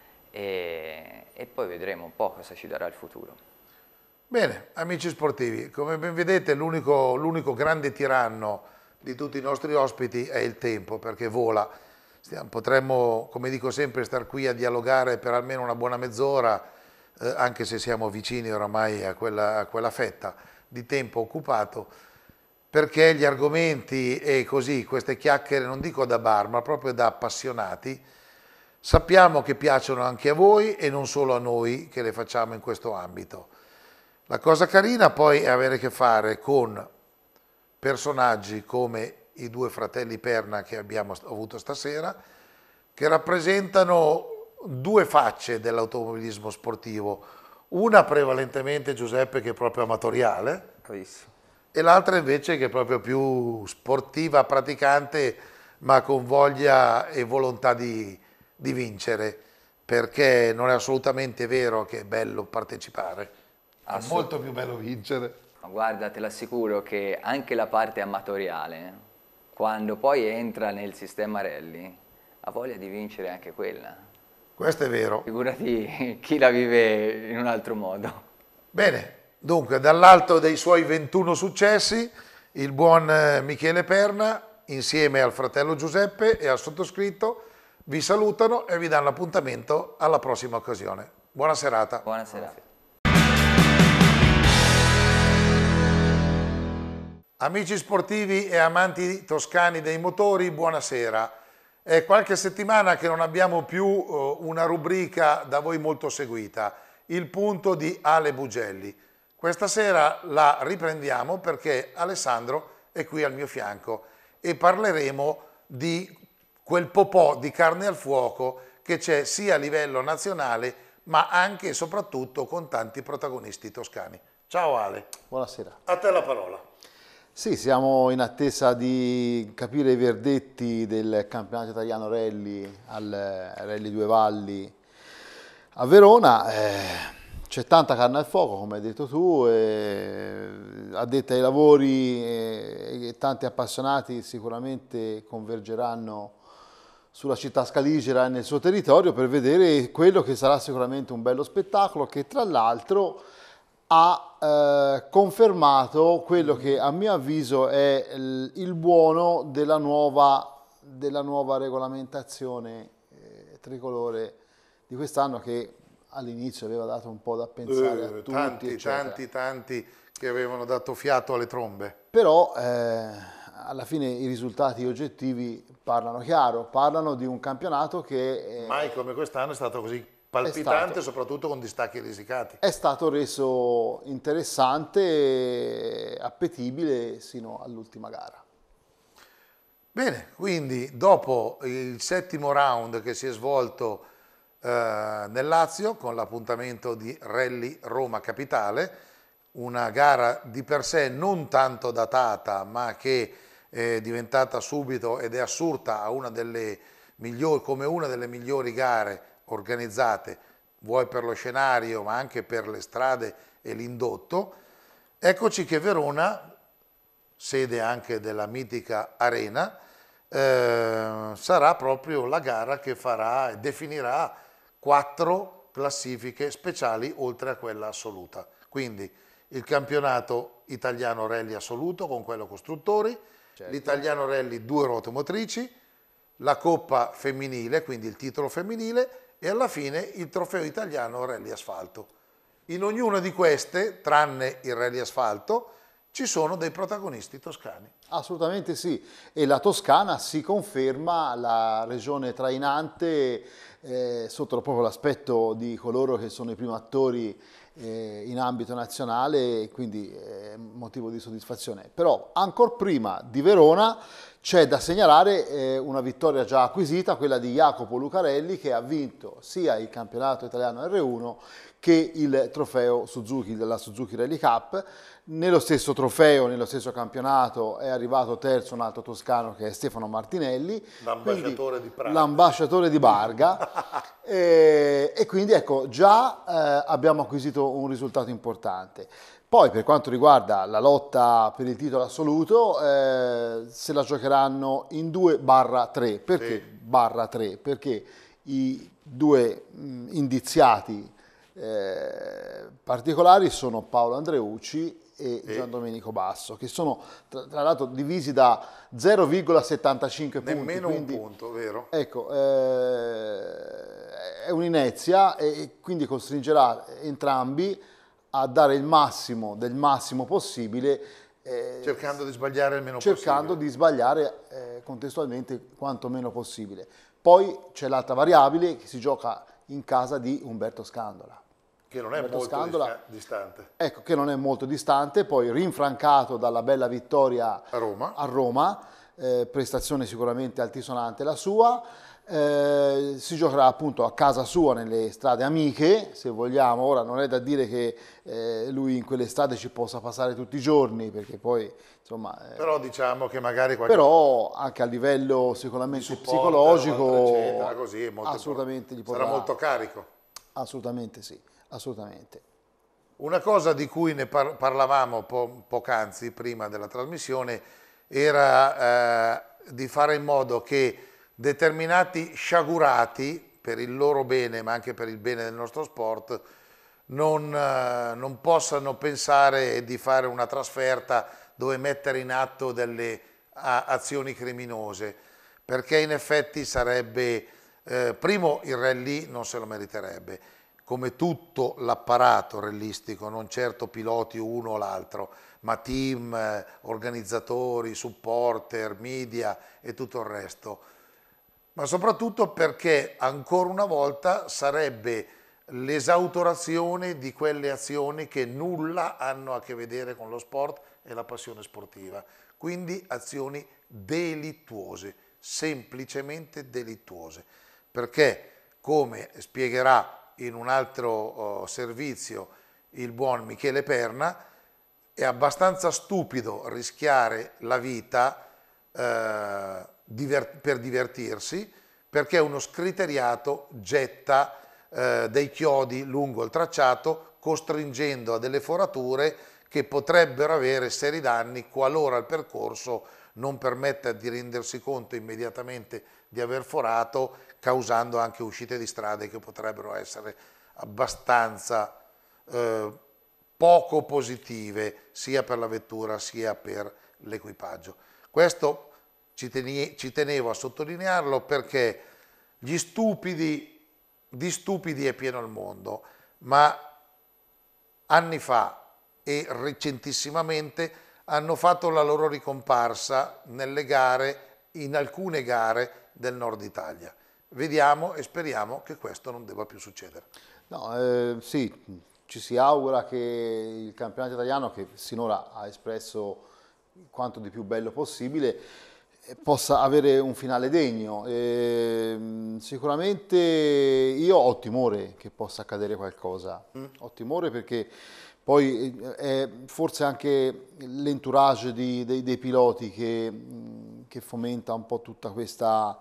e poi vedremo un po' cosa ci darà il futuro. Bene, amici sportivi, come ben vedete l'unico grande tiranno di tutti i nostri ospiti è il tempo, perché vola. Potremmo, come dico sempre, star qui a dialogare per almeno una buona mezz'ora, anche se siamo vicini oramai a quella fetta di tempo occupato, perché gli argomenti e così, queste chiacchiere, non dico da bar, ma proprio da appassionati, sappiamo che piacciono anche a voi e non solo a noi che le facciamo in questo ambito. La cosa carina poi è avere a che fare con personaggi come i 2 fratelli Perna che abbiamo avuto stasera, che rappresentano 2 facce dell'automobilismo sportivo, una prevalentemente, Giuseppe, che è proprio amatoriale, Bravissimo. e l'altra invece che è proprio più sportiva, praticante, ma con voglia e volontà di vincere, perché non è assolutamente vero che è bello partecipare, è molto più bello vincere. Ma guarda, te l'assicuro che anche la parte amatoriale, quando poi entra nel sistema rally, ha voglia di vincere anche quella. Questo è vero. Figurati chi la vive in un altro modo. Bene, dunque dall'alto dei suoi 21 successi, il buon Michele Perna, insieme al fratello Giuseppe e al sottoscritto, vi salutano e vi danno appuntamento alla prossima occasione. Buona serata. Buona serata. Amici sportivi e amanti toscani dei motori, buonasera. È qualche settimana che non abbiamo più una rubrica da voi molto seguita, il punto di Ale Bugelli. Questa sera la riprendiamo perché Alessandro è qui al mio fianco e parleremo di quel popò di carne al fuoco che c'è sia a livello nazionale ma anche e soprattutto con tanti protagonisti toscani. Ciao Ale. Buonasera. A te la parola. Sì, siamo in attesa di capire i verdetti del campionato italiano rally al Rally Due Valli a Verona. C'è tanta carne al fuoco, come hai detto tu, addetti ai lavori e tanti appassionati sicuramente convergeranno sulla città scaligera e nel suo territorio per vedere quello che sarà sicuramente un bello spettacolo che tra l'altro ha confermato quello che a mio avviso è il buono della nuova regolamentazione tricolore di quest'anno che all'inizio aveva dato un po' da pensare a tutti. Tanti che avevano dato fiato alle trombe. Però alla fine i risultati oggettivi parlano chiaro, parlano di un campionato che... mai come quest'anno è stato così palpitante, soprattutto con distacchi risicati. È stato reso interessante e appetibile sino all'ultima gara. Bene, quindi dopo il 7° round che si è svolto nel Lazio con l'appuntamento di Rally Roma Capitale, una gara di per sé non tanto datata ma che è diventata subito ed è assurta a una delle migliori, come una delle migliori gare organizzate, vuoi per lo scenario ma anche per le strade e l'indotto. Eccoci che Verona, sede anche della mitica Arena, sarà proprio la gara che farà e definirà 4 classifiche speciali oltre a quella assoluta. Quindi il campionato italiano rally assoluto con quello costruttori, l'italiano rally 2 ruote motrici, la coppa femminile, quindi il titolo femminile, e alla fine il trofeo italiano rally asfalto. In ognuna di queste, tranne il rally asfalto, ci sono dei protagonisti toscani. Assolutamente sì, e la Toscana si conferma la regione trainante sotto proprio l'aspetto di coloro che sono i primi attori in ambito nazionale, e quindi motivo di soddisfazione. Però ancora prima di Verona c'è da segnalare una vittoria già acquisita, quella di Jacopo Lucarelli, che ha vinto sia il campionato italiano R1 che il trofeo Suzuki della Suzuki Rally Cup. Nello stesso trofeo, nello stesso campionato è arrivato terzo un altro toscano che è Stefano Martinelli, l'ambasciatore di Praga, l'ambasciatore di Barga, e quindi ecco già abbiamo acquisito un risultato importante. Poi per quanto riguarda la lotta per il titolo assoluto, se la giocheranno in 2/3. Perché Sì. /3? Perché i due indiziati particolari sono Paolo Andreucci e Gian Domenico Basso, che sono tra l'altro divisi da 0,75 punti. Nemmeno quindi, un punto, vero? Ecco, è un'inezia e quindi costringerà entrambi a dare il massimo del massimo possibile, Cercando di sbagliare il meno cercando possibile. di sbagliare contestualmente quanto meno possibile. Poi c'è l'altra variabile che si gioca in casa di Umberto Scandola. Che non è Umberto molto Scandola, distante. ecco, che non è molto distante, poi rinfrancato dalla bella vittoria A Roma. Prestazione sicuramente altisonante la sua. Si giocherà appunto a casa sua nelle strade amiche, se vogliamo. Ora non è da dire che lui in quelle strade ci possa passare tutti i giorni, perché poi insomma Però diciamo che magari qualche però anche a livello sicuramente supporter, psicologico eccetera, così è molto assolutamente gli sarà potrà, molto carico. assolutamente sì, assolutamente. Una cosa di cui ne parlavamo poc'anzi prima della trasmissione era di fare in modo che determinati sciagurati, per il loro bene ma anche per il bene del nostro sport, non possano pensare di fare una trasferta dove mettere in atto delle azioni criminose, perché in effetti sarebbe, primo, il rally non se lo meriterebbe, come tutto l'apparato rallistico, non certo piloti uno o l'altro, ma team, organizzatori, supporter, media e tutto il resto. Ma soprattutto perché ancora una volta sarebbe l'esautorazione di quelle azioni che nulla hanno a che vedere con lo sport e la passione sportiva. Quindi azioni delittuose, semplicemente delittuose. Perché, come spiegherà in un altro servizio il buon Michele Perna, è abbastanza stupido rischiare la vita per divertirsi, perché uno scriteriato getta dei chiodi lungo il tracciato, costringendo a delle forature che potrebbero avere seri danni qualora il percorso non permetta di rendersi conto immediatamente di aver forato, causando anche uscite di strade che potrebbero essere abbastanza poco positive sia per la vettura sia per l'equipaggio. Questo ci tenevo a sottolinearlo, perché di stupidi è pieno il mondo, ma anni fa e recentissimamente hanno fatto la loro ricomparsa nelle gare, in alcune gare del nord Italia. Vediamo e speriamo che questo non debba più succedere. No, sì, ci si augura che il campionato italiano, che sinora ha espresso quanto di più bello possibile, possa avere un finale degno. Sicuramente io ho timore che possa accadere qualcosa, ho timore perché poi è forse anche l'entourage dei piloti che fomenta un po' tutta questa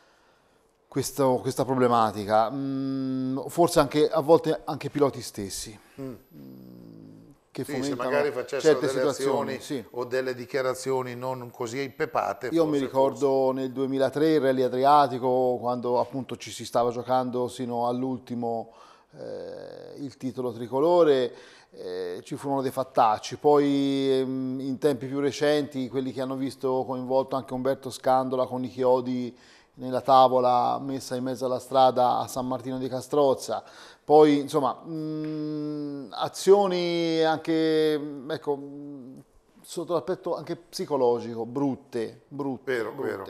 problematica, forse anche a volte anche i piloti stessi. Che Sì, se fomentano magari facessero certe delle situazioni, azioni sì. o delle dichiarazioni non così impepate. Io mi ricordo nel 2003 il Rally Adriatico, quando appunto ci si stava giocando sino all'ultimo il titolo tricolore, ci furono dei fattacci. Poi in tempi più recenti, quelli che hanno visto coinvolto anche Umberto Scandola con i chiodi nella tavola messa in mezzo alla strada a San Martino di Castrozza. Poi, insomma, azioni anche, ecco, sotto l'aspetto anche psicologico, brutte. Vero.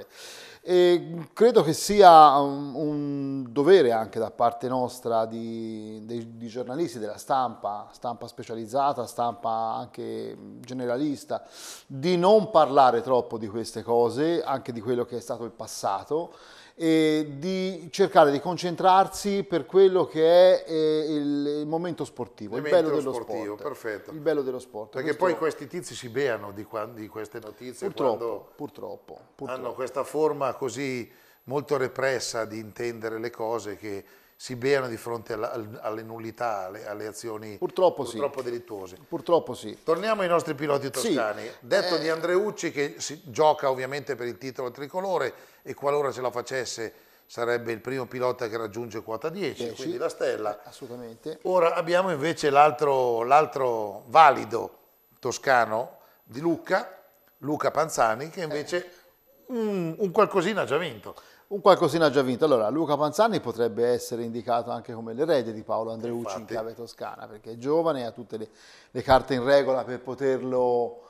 E credo che sia un dovere anche da parte nostra di giornalisti, della stampa specializzata, stampa anche generalista, di non parlare troppo di queste cose, anche di quello che è stato il passato, e di cercare di concentrarsi per quello che è il momento sportivo, il bello dello sport. Perfetto. Il bello dello sport. Perché poi questi tizi si beano di queste notizie Purtroppo. hanno questa forma così molto repressa di intendere le cose, che si beano di fronte alle nullità, alle azioni purtroppo delittuose. Purtroppo sì. Torniamo ai nostri piloti toscani. Sì. Detto di Andreucci, che si gioca ovviamente per il titolo tricolore, e qualora ce la facesse sarebbe il primo pilota che raggiunge quota 10, quindi la stella. Assolutamente. Ora abbiamo invece l'altro valido toscano di Luca Panzani, che invece un qualcosina ha già vinto. Un qualcosina ha già vinto. Allora, Luca Panzani potrebbe essere indicato anche come l'erede di Paolo Andreucci in chiave toscana, perché è giovane, ha tutte le carte in regola per poterlo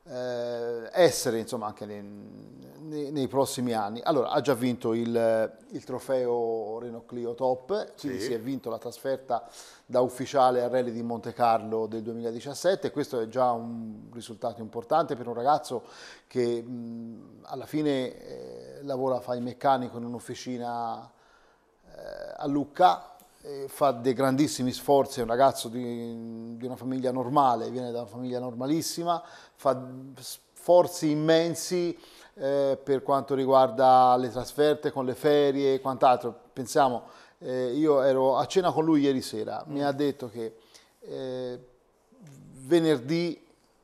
essere, insomma, anche nei prossimi anni. Allora, ha già vinto il trofeo Renault Clio Top, quindi si è vinto la trasferta da ufficiale al Rally di Monte Carlo del 2017. Questo è già un risultato importante per un ragazzo che alla fine fa il meccanico in un'officina a Lucca, fa dei grandissimi sforzi, è un ragazzo di una famiglia normale, viene da una famiglia normalissima, fa sforzi immensi per quanto riguarda le trasferte con le ferie e quant'altro. Pensiamo, io ero a cena con lui ieri sera, mi ha detto che venerdì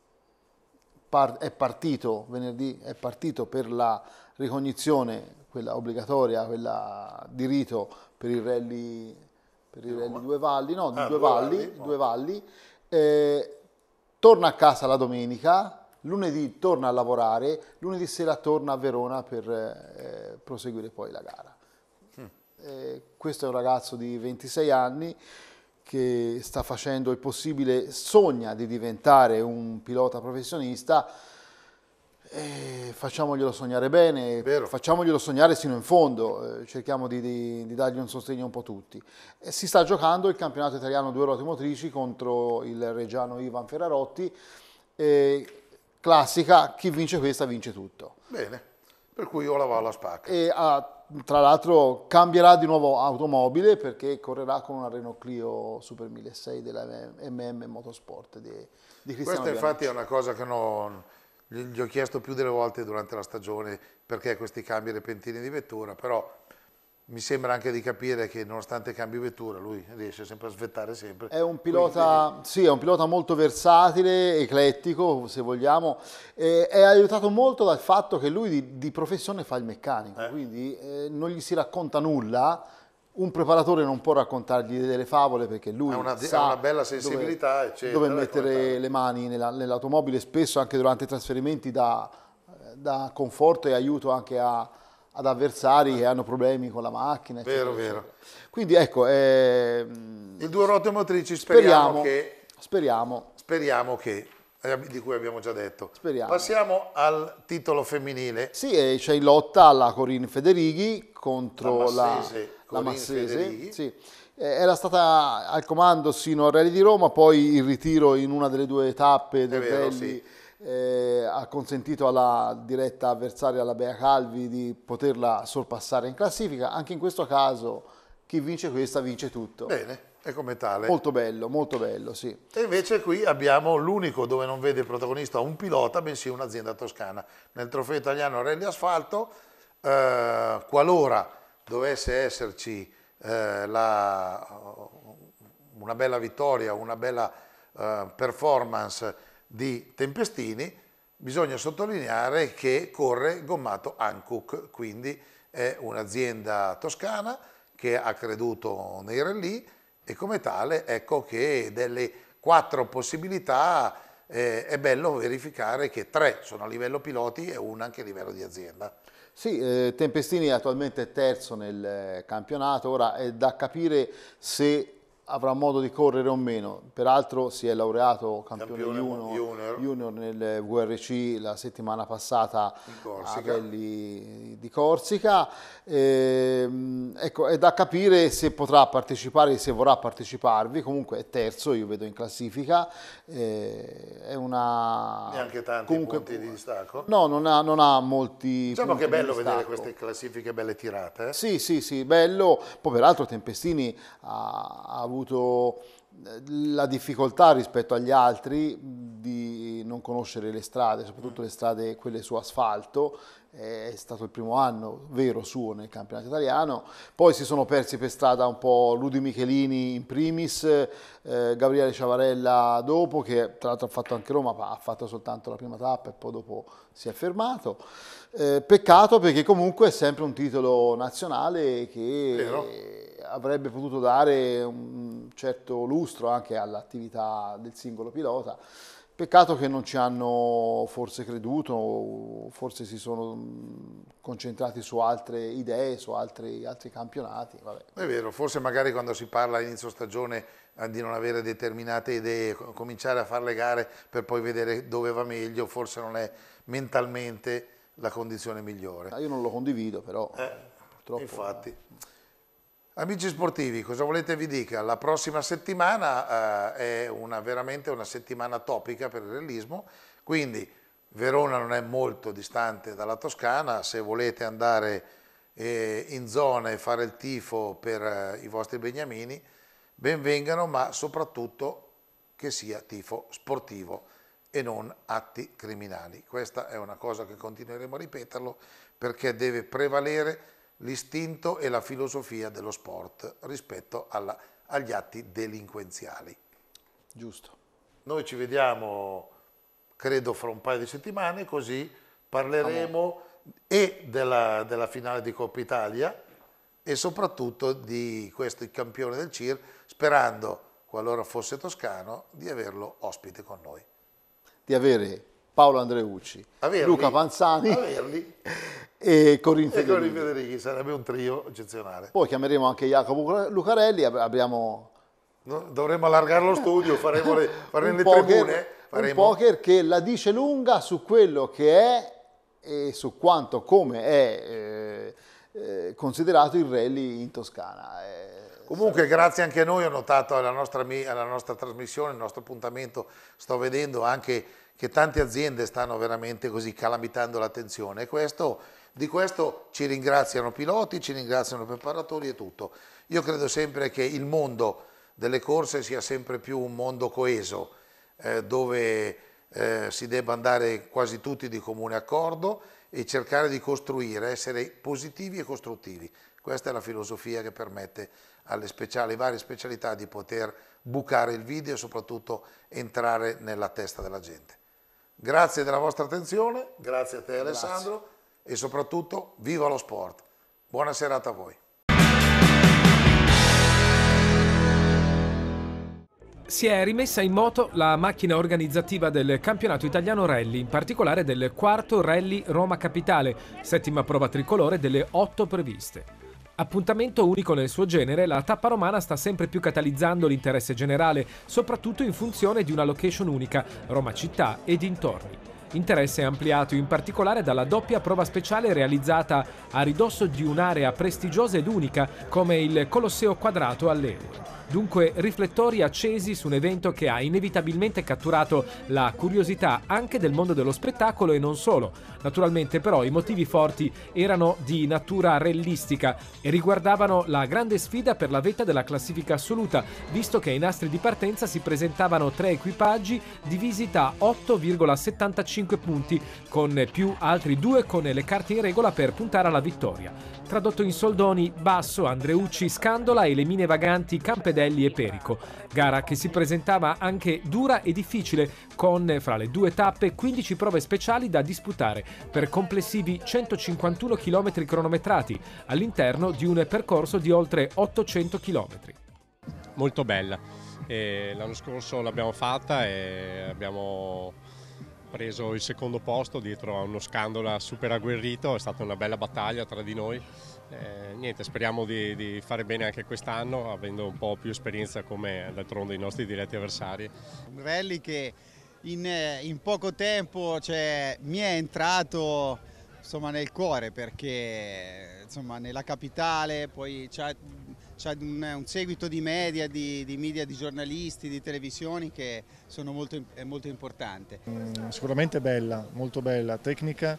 è partito per la ricognizione, quella obbligatoria, quella di rito per il rally Due Valli, Due Valli. Torna a casa la domenica, lunedì torna a lavorare, lunedì sera torna a Verona per proseguire poi la gara. Questo è un ragazzo di 26 anni che sta facendo il possibile, sogna di diventare un pilota professionista. Facciamoglielo sognare bene, facciamoglielo sognare sino in fondo, cerchiamo di dargli un sostegno un po' tutti. Si sta giocando il campionato italiano due ruote motrici contro il reggiano Ivan Ferrarotti, classica, chi vince questa vince tutto. Bene, per cui ora va alla spacca. E tra l'altro cambierà di nuovo automobile, perché correrà con una Renault Clio Super 1600 della MM Motorsport di Cristiano Questa infatti Bianucci. è una cosa che gli ho chiesto più delle volte durante la stagione, perché questi cambi repentini di vettura, però mi sembra anche di capire che nonostante cambi vettura lui riesce sempre a svettare sempre. È un pilota, sì, è un pilota molto versatile, eclettico se vogliamo, è aiutato molto dal fatto che lui di professione fa il meccanico, quindi non gli si racconta nulla. Un preparatore non può raccontargli delle favole, perché lui ha una bella sensibilità, eccetera, dove mettere le mani nell'automobile, spesso anche durante i trasferimenti dà conforto e aiuto anche ad avversari che hanno problemi con la macchina. Eccetera, Vero. Quindi ecco, il due ruote motrici speriamo che, di cui abbiamo già detto. Speriamo. Passiamo al titolo femminile. Sì, c'è in lotta la Corinne Federighi contro la Massese. Sì. Era stata al comando sino al Rally di Roma, poi il ritiro in una delle due tappe del Rally ha consentito alla diretta avversaria, alla Bea Calvi, di poterla sorpassare in classifica. Anche in questo caso chi vince questa vince tutto. Bene, è come tale. Molto bello, sì. E invece qui abbiamo l'unico dove non vede protagonista un pilota, bensì un'azienda toscana. Nel trofeo italiano Rally Asfalto, qualora dovesse esserci una bella vittoria, una bella performance di Tempestini, bisogna sottolineare che corre gommato Hankook, quindi è un'azienda toscana che ha creduto nei rally, e come tale ecco che delle 4 possibilità è bello verificare che 3 sono a livello piloti e una anche a livello di azienda. Sì, Tempestini attualmente è terzo nel campionato, ora è da capire se avrà modo di correre o meno. Peraltro si è laureato campione junior nel VRC la settimana passata a Rally di Corsica. Ecco, è da capire se potrà partecipare, se vorrà parteciparvi. Comunque è terzo, io vedo in classifica. È una... Neanche tanti punti di distacco? No, non ha molti diciamo punti che è bello di vedere distacco. queste classifiche belle tirate. Sì, bello. Poi peraltro Tempestini ha avuto la difficoltà rispetto agli altri di non conoscere le strade, soprattutto le strade quelle su asfalto. È stato il primo anno vero suo nel campionato italiano, poi si sono persi per strada un po' Ludi Michelini in primis, Gabriele Ciavarella dopo, che tra l'altro ha fatto anche Roma, ma ha fatto soltanto la prima tappa e poi dopo si è fermato. Peccato, perché comunque è sempre un titolo nazionale che avrebbe potuto dare un certo lustro anche all'attività del singolo pilota. Peccato che non ci hanno forse creduto, forse si sono concentrati su altre idee, su altri campionati. Vabbè. È vero, forse magari quando si parla a inizio stagione di non avere determinate idee, cominciare a fare le gare per poi vedere dove va meglio, forse non è mentalmente la condizione migliore. Io non lo condivido, però purtroppo... Infatti. Amici sportivi, cosa volete vi dica? La prossima settimana è veramente una settimana topica per il rallismo, quindi Verona non è molto distante dalla Toscana. Se volete andare in zona e fare il tifo per i vostri beniamini, ben vengano, ma soprattutto che sia tifo sportivo e non atti criminali. Questa è una cosa che continueremo a ripeterlo, perché deve prevalere l'istinto e la filosofia dello sport rispetto agli atti delinquenziali. Giusto. Noi ci vediamo, credo, fra un paio di settimane, così parleremo e della finale di Coppa Italia e soprattutto di questo campione del CIR, sperando, qualora fosse toscano, di averlo ospite con noi. Di avere Paolo Andreucci, Luca Panzani e Corinne Federighi. Sarebbe un trio eccezionale. Poi chiameremo anche Jacopo Lucarelli, dovremmo allargare lo studio, faremo le tribune. Un poker che la dice lunga su quello che è e su quanto, come è considerato il rally in Toscana. Comunque grazie anche a noi, ho notato alla nostra trasmissione, il nostro appuntamento, sto vedendo anche che tante aziende stanno veramente così calamitando l'attenzione, e di questo ci ringraziano piloti, ci ringraziano preparatori e tutto. Io credo sempre che il mondo delle corse sia sempre più un mondo coeso, dove si debba andare quasi tutti di comune accordo e cercare di costruire, essere positivi e costruttivi. Questa è la filosofia che permette alle varie specialità di poter bucare il video e soprattutto entrare nella testa della gente. Grazie della vostra attenzione, grazie a te Alessandro, e soprattutto viva lo sport. Buona serata a voi. Si è rimessa in moto la macchina organizzativa del campionato italiano rally, in particolare del quarto rally Roma Capitale, settima prova tricolore delle 8 previste. Appuntamento unico nel suo genere, la tappa romana sta sempre più catalizzando l'interesse generale, soprattutto in funzione di una location unica, Roma città e dintorni. Interesse ampliato in particolare dalla doppia prova speciale realizzata a ridosso di un'area prestigiosa ed unica come il Colosseo Quadrato all'Euro. Dunque riflettori accesi su un evento che ha inevitabilmente catturato la curiosità anche del mondo dello spettacolo e non solo. Naturalmente però i motivi forti erano di natura rellistica e riguardavano la grande sfida per la vetta della classifica assoluta, visto che ai nastri di partenza si presentavano 3 equipaggi divisi da 8,75 punti, con più altri 2 con le carte in regola per puntare alla vittoria. Tradotto in soldoni: Basso, Andreucci, Scandola e le mine vaganti Campedelli e Perico. Gara che si presentava anche dura e difficile, con fra le due tappe 15 prove speciali da disputare per complessivi 151 km cronometrati all'interno di un percorso di oltre 800 km. Molto bella. L'anno scorso l'abbiamo fatta e abbiamo preso il secondo posto dietro a uno Scandola super agguerrito. È stata una bella battaglia tra di noi. Niente, speriamo di fare bene anche quest'anno, avendo un po' più esperienza come d'altronde i nostri diretti avversari. Un rally che in poco tempo mi è entrato nel cuore, perché nella capitale poi c'è un seguito di media, di giornalisti, di televisioni che sono molto importante. Sicuramente bella, molto bella, tecnica,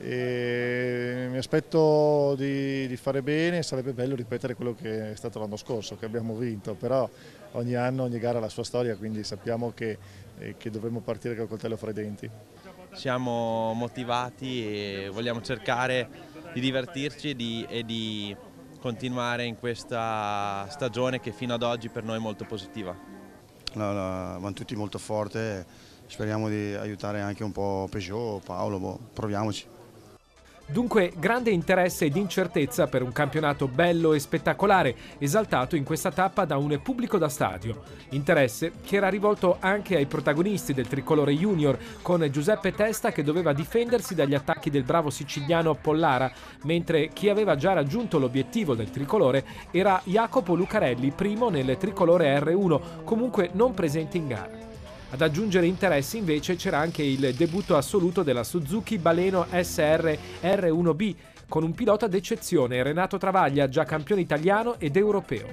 e mi aspetto di fare bene. Sarebbe bello ripetere quello che è stato l'anno scorso, che abbiamo vinto, però ogni anno, ogni gara ha la sua storia, quindi sappiamo che dovremmo partire col coltello fra i denti. Siamo motivati e vogliamo cercare di divertirci e di continuare in questa stagione che fino ad oggi per noi è molto positiva. Vanno tutti molto forte, speriamo di aiutare anche un po' Peugeot, Paolo, proviamoci. Dunque grande interesse ed incertezza per un campionato bello e spettacolare, esaltato in questa tappa da un pubblico da stadio. Interesse che era rivolto anche ai protagonisti del tricolore junior, con Giuseppe Testa che doveva difendersi dagli attacchi del bravo siciliano Pollara, mentre chi aveva già raggiunto l'obiettivo del tricolore era Jacopo Lucarelli, primo nel tricolore R1, comunque non presente in gara. Ad aggiungere interessi invece c'era anche il debutto assoluto della Suzuki Baleno SR R1B, con un pilota d'eccezione, Renato Travaglia, già campione italiano ed europeo.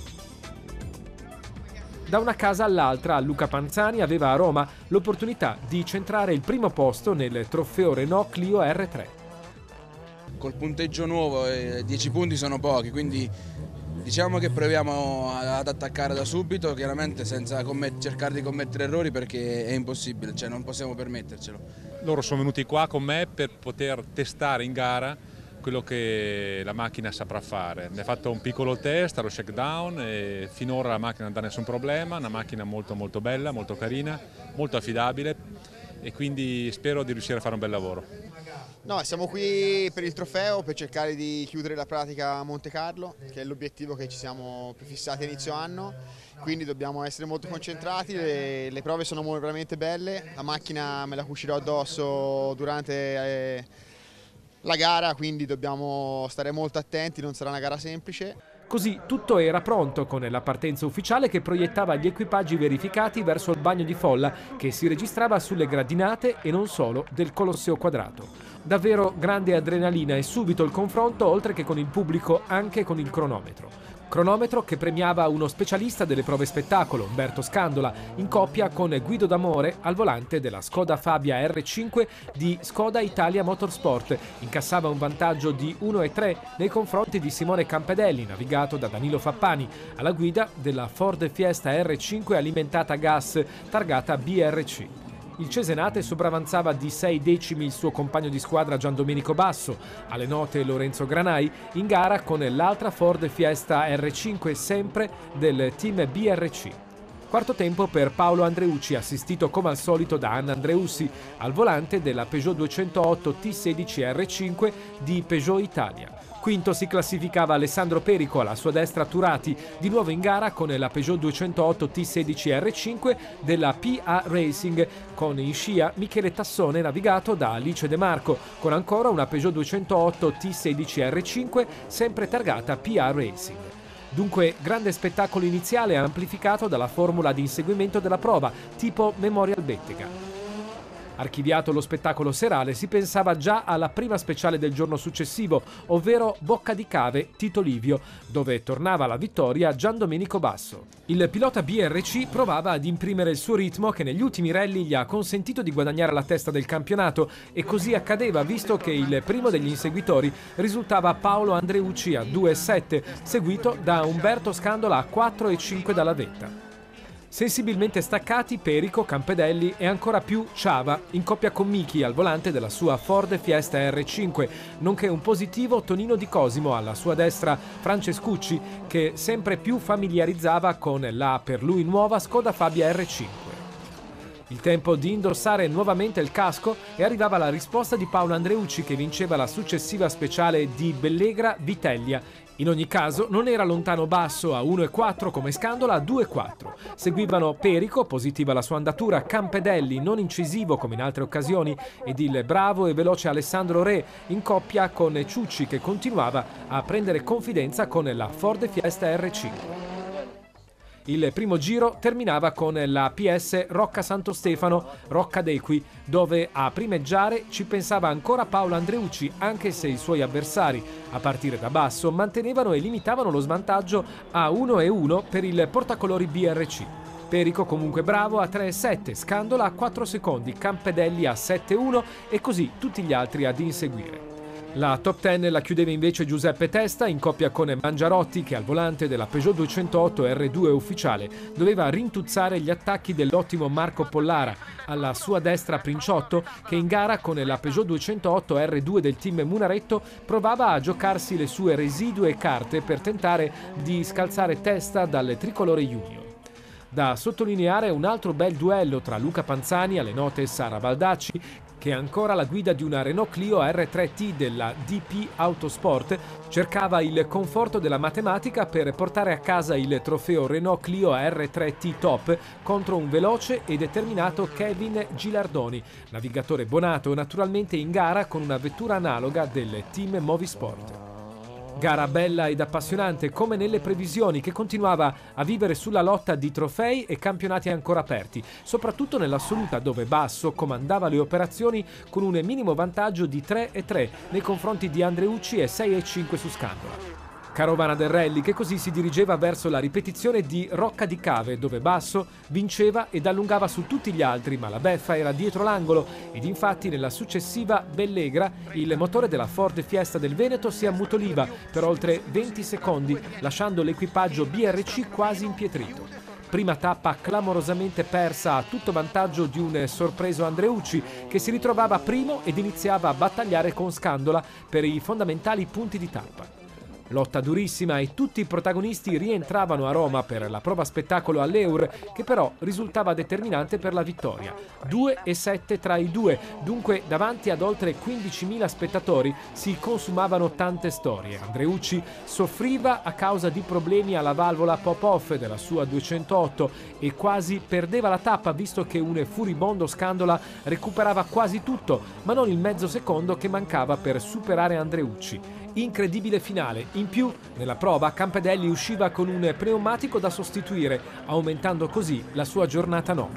Da una casa all'altra, Luca Panzani aveva a Roma l'opportunità di centrare il primo posto nel trofeo Renault Clio R3. Col punteggio nuovo 10 punti sono pochi, quindi diciamo che proviamo ad attaccare da subito, chiaramente senza cercare di commettere errori, perché è impossibile, non possiamo permettercelo. Loro sono venuti qua con me per poter testare in gara quello che la macchina saprà fare. Ne ha fatto un piccolo test allo shakedown e finora la macchina non dà nessun problema, una macchina molto bella, molto carina, molto affidabile, e quindi spero di riuscire a fare un bel lavoro. No, siamo qui per il trofeo, per cercare di chiudere la pratica a Monte Carlo, che è l'obiettivo che ci siamo prefissati a inizio anno, quindi dobbiamo essere molto concentrati. Le prove sono veramente belle, la macchina me la cucirò addosso durante la gara, quindi dobbiamo stare molto attenti, non sarà una gara semplice. Così tutto era pronto, con la partenza ufficiale che proiettava gli equipaggi verificati verso il bagno di folla che si registrava sulle gradinate e non solo del Colosseo Quadrato. Davvero grande adrenalina e subito il confronto, oltre che con il pubblico, anche con il cronometro. Cronometro che premiava uno specialista delle prove spettacolo, Umberto Scandola, in coppia con Guido D'Amore al volante della Skoda Fabia R5 di Skoda Italia Motorsport. Incassava un vantaggio di 1,3 nei confronti di Simone Campedelli, navigato da Danilo Fappani, alla guida della Ford Fiesta R5 alimentata a gas targata BRC. Il Cesenate sopravanzava di 6 decimi il suo compagno di squadra Giandomenico Basso, alle note Lorenzo Granai, in gara con l'altra Ford Fiesta R5 sempre del team BRC. Quarto tempo per Paolo Andreucci, assistito come al solito da Anna Andreussi, al volante della Peugeot 208 T16 R5 di Peugeot Italia. Quinto si classificava Alessandro Perico, alla sua destra Turati, di nuovo in gara con la Peugeot 208 T16 R5 della PA Racing, con in scia Michele Tassone navigato da Alice De Marco, con ancora una Peugeot 208 T16 R5 sempre targata PA Racing. Dunque grande spettacolo iniziale amplificato dalla formula di inseguimento della prova, tipo Memorial Bettega. Archiviato lo spettacolo serale, si pensava già alla prima speciale del giorno successivo, ovvero Bocca di Cave Tito Livio, dove tornava alla vittoria Giandomenico Basso. Il pilota BRC provava ad imprimere il suo ritmo che negli ultimi rally gli ha consentito di guadagnare la testa del campionato, e così accadeva visto che il primo degli inseguitori risultava Paolo Andreucci a 2,7, seguito da Umberto Scandola a 4,5 dalla vetta. Sensibilmente staccati Perico, Campedelli e ancora più Ciava, in coppia con Michi al volante della sua Ford Fiesta R5, nonché un positivo Tonino Di Cosimo alla sua destra Francescucci, che sempre più familiarizzava con la per lui nuova Skoda Fabia R5. Il tempo di indossare nuovamente il casco, e arrivava la risposta di Paolo Andreucci, che vinceva la successiva speciale di Bellegra Vitellia. In ogni caso non era lontano Basso a 1,4 come Scandola a 2,4. Seguivano Perico, positiva la sua andatura, Campedelli, non incisivo come in altre occasioni, ed il bravo e veloce Alessandro Re, in coppia con Ciucci, che continuava a prendere confidenza con la Ford Fiesta R5. Il primo giro terminava con la PS Rocca Santo Stefano, Rocca d'Equi, dove a primeggiare ci pensava ancora Paolo Andreucci, anche se i suoi avversari, a partire da Basso, mantenevano e limitavano lo svantaggio a 1,1 per il portacolori BRC. Perico comunque bravo a 3,7, Scandola a 4 secondi, Campedelli a 7,1 e così tutti gli altri ad inseguire. La top 10 la chiudeva invece Giuseppe Testa, in coppia con Mangiarotti, che al volante della Peugeot 208 R2 ufficiale doveva rintuzzare gli attacchi dell'ottimo Marco Pollara, alla sua destra Princiotto, che in gara con la Peugeot 208 R2 del team Munaretto provava a giocarsi le sue residue carte per tentare di scalzare Testa dal tricolore junior. Da sottolineare un altro bel duello tra Luca Panzani, alle note Sara Baldacci, che ancora alla guida di una Renault Clio R3T della DP Autosport cercava il conforto della matematica per portare a casa il trofeo Renault Clio R3T Top contro un veloce e determinato Kevin Gilardoni, navigatore bonato naturalmente in gara con una vettura analoga del team Movisport. Gara bella ed appassionante come nelle previsioni, che continuava a vivere sulla lotta di trofei e campionati ancora aperti, soprattutto nell'assoluta, dove Basso comandava le operazioni con un minimo vantaggio di 3,3 nei confronti di Andreucci e 6,5 su Scandola. Carovana del rally che così si dirigeva verso la ripetizione di Rocca di Cave, dove Basso vinceva ed allungava su tutti gli altri, ma la beffa era dietro l'angolo, ed infatti nella successiva Bellegra il motore della Ford Fiesta del Veneto si ammutoliva per oltre 20 secondi, lasciando l'equipaggio BRC quasi impietrito. Prima tappa clamorosamente persa a tutto vantaggio di un sorpreso Andreucci, che si ritrovava primo ed iniziava a battagliare con Scandola per i fondamentali punti di tappa. Lotta durissima, e tutti i protagonisti rientravano a Roma per la prova spettacolo all'Eur, che però risultava determinante per la vittoria. 2,7 tra i due, dunque davanti ad oltre 15.000 spettatori si consumavano tante storie. Andreucci soffriva a causa di problemi alla valvola pop-off della sua 208 e quasi perdeva la tappa, visto che un furibondo Scandola recuperava quasi tutto, ma non il mezzo secondo che mancava per superare Andreucci. Incredibile finale. In più, nella prova, Campedelli usciva con un pneumatico da sostituire, aumentando così la sua giornata 9.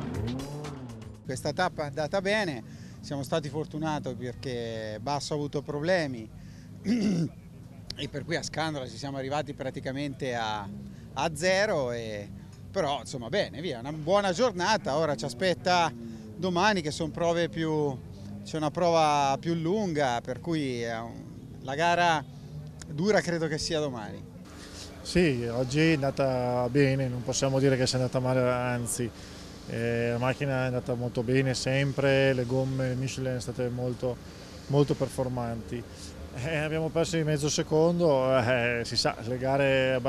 Questa tappa è andata bene, siamo stati fortunati perché Basso ha avuto problemi e per cui a Scandola ci siamo arrivati praticamente a zero, però insomma bene, via, una buona giornata. Ora ci aspetta domani, che sono prove c'è una prova più lunga, per cui la gara dura credo che sia domani. Sì, oggi è andata bene, non possiamo dire che sia andata male, anzi la macchina è andata molto bene sempre, le gomme Michelin sono state molto performanti. Abbiamo perso di mezzo secondo, si sa, le gare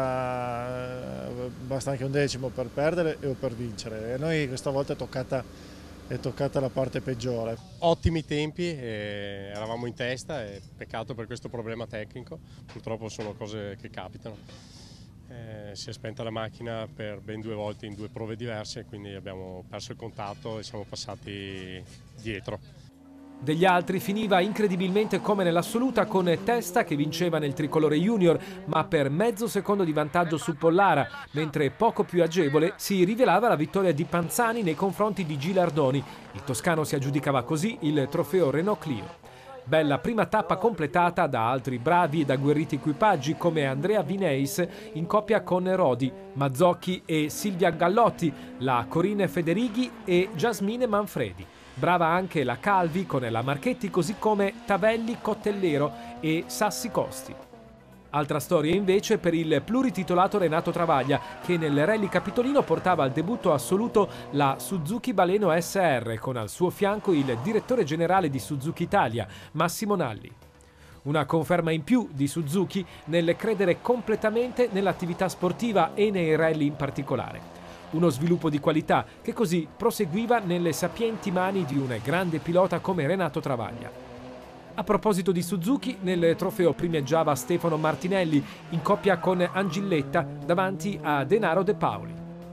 basta anche un decimo per perdere o per vincere, e a noi questa volta è toccata la parte peggiore. Ottimi tempi, eravamo in testa, e peccato per questo problema tecnico, purtroppo sono cose che capitano. Si è spenta la macchina per ben 2 volte in 2 prove diverse, quindi abbiamo perso il contatto e siamo passati dietro. Degli altri finiva incredibilmente come nell'assoluta con Testa che vinceva nel tricolore junior, ma per mezzo secondo di vantaggio su Pollara, mentre poco più agevole si rivelava la vittoria di Panzani nei confronti di Gilardoni. Il toscano si aggiudicava così il trofeo Renault Clio. Bella prima tappa completata da altri bravi ed agguerriti equipaggi come Andrea Vineis in coppia con Rodi, Mazzocchi e Silvia Gallotti, la Corinne Federighi e Jasmine Manfredi. Brava anche la Calvi con la Marchetti, così come Tavelli Cottellero e Sassi Costi. Altra storia invece per il plurititolato Renato Travaglia, che nel rally capitolino portava al debutto assoluto la Suzuki Baleno SR, con al suo fianco il direttore generale di Suzuki Italia, Massimo Nalli. Una conferma in più di Suzuki nel credere completamente nell'attività sportiva e nei rally in particolare. Uno sviluppo di qualità che così proseguiva nelle sapienti mani di un grande pilota come Renato Travaglia. A proposito di Suzuki, nel trofeo primeggiava Stefano Martinelli in coppia con Angilletta davanti a Denaro De Paoli.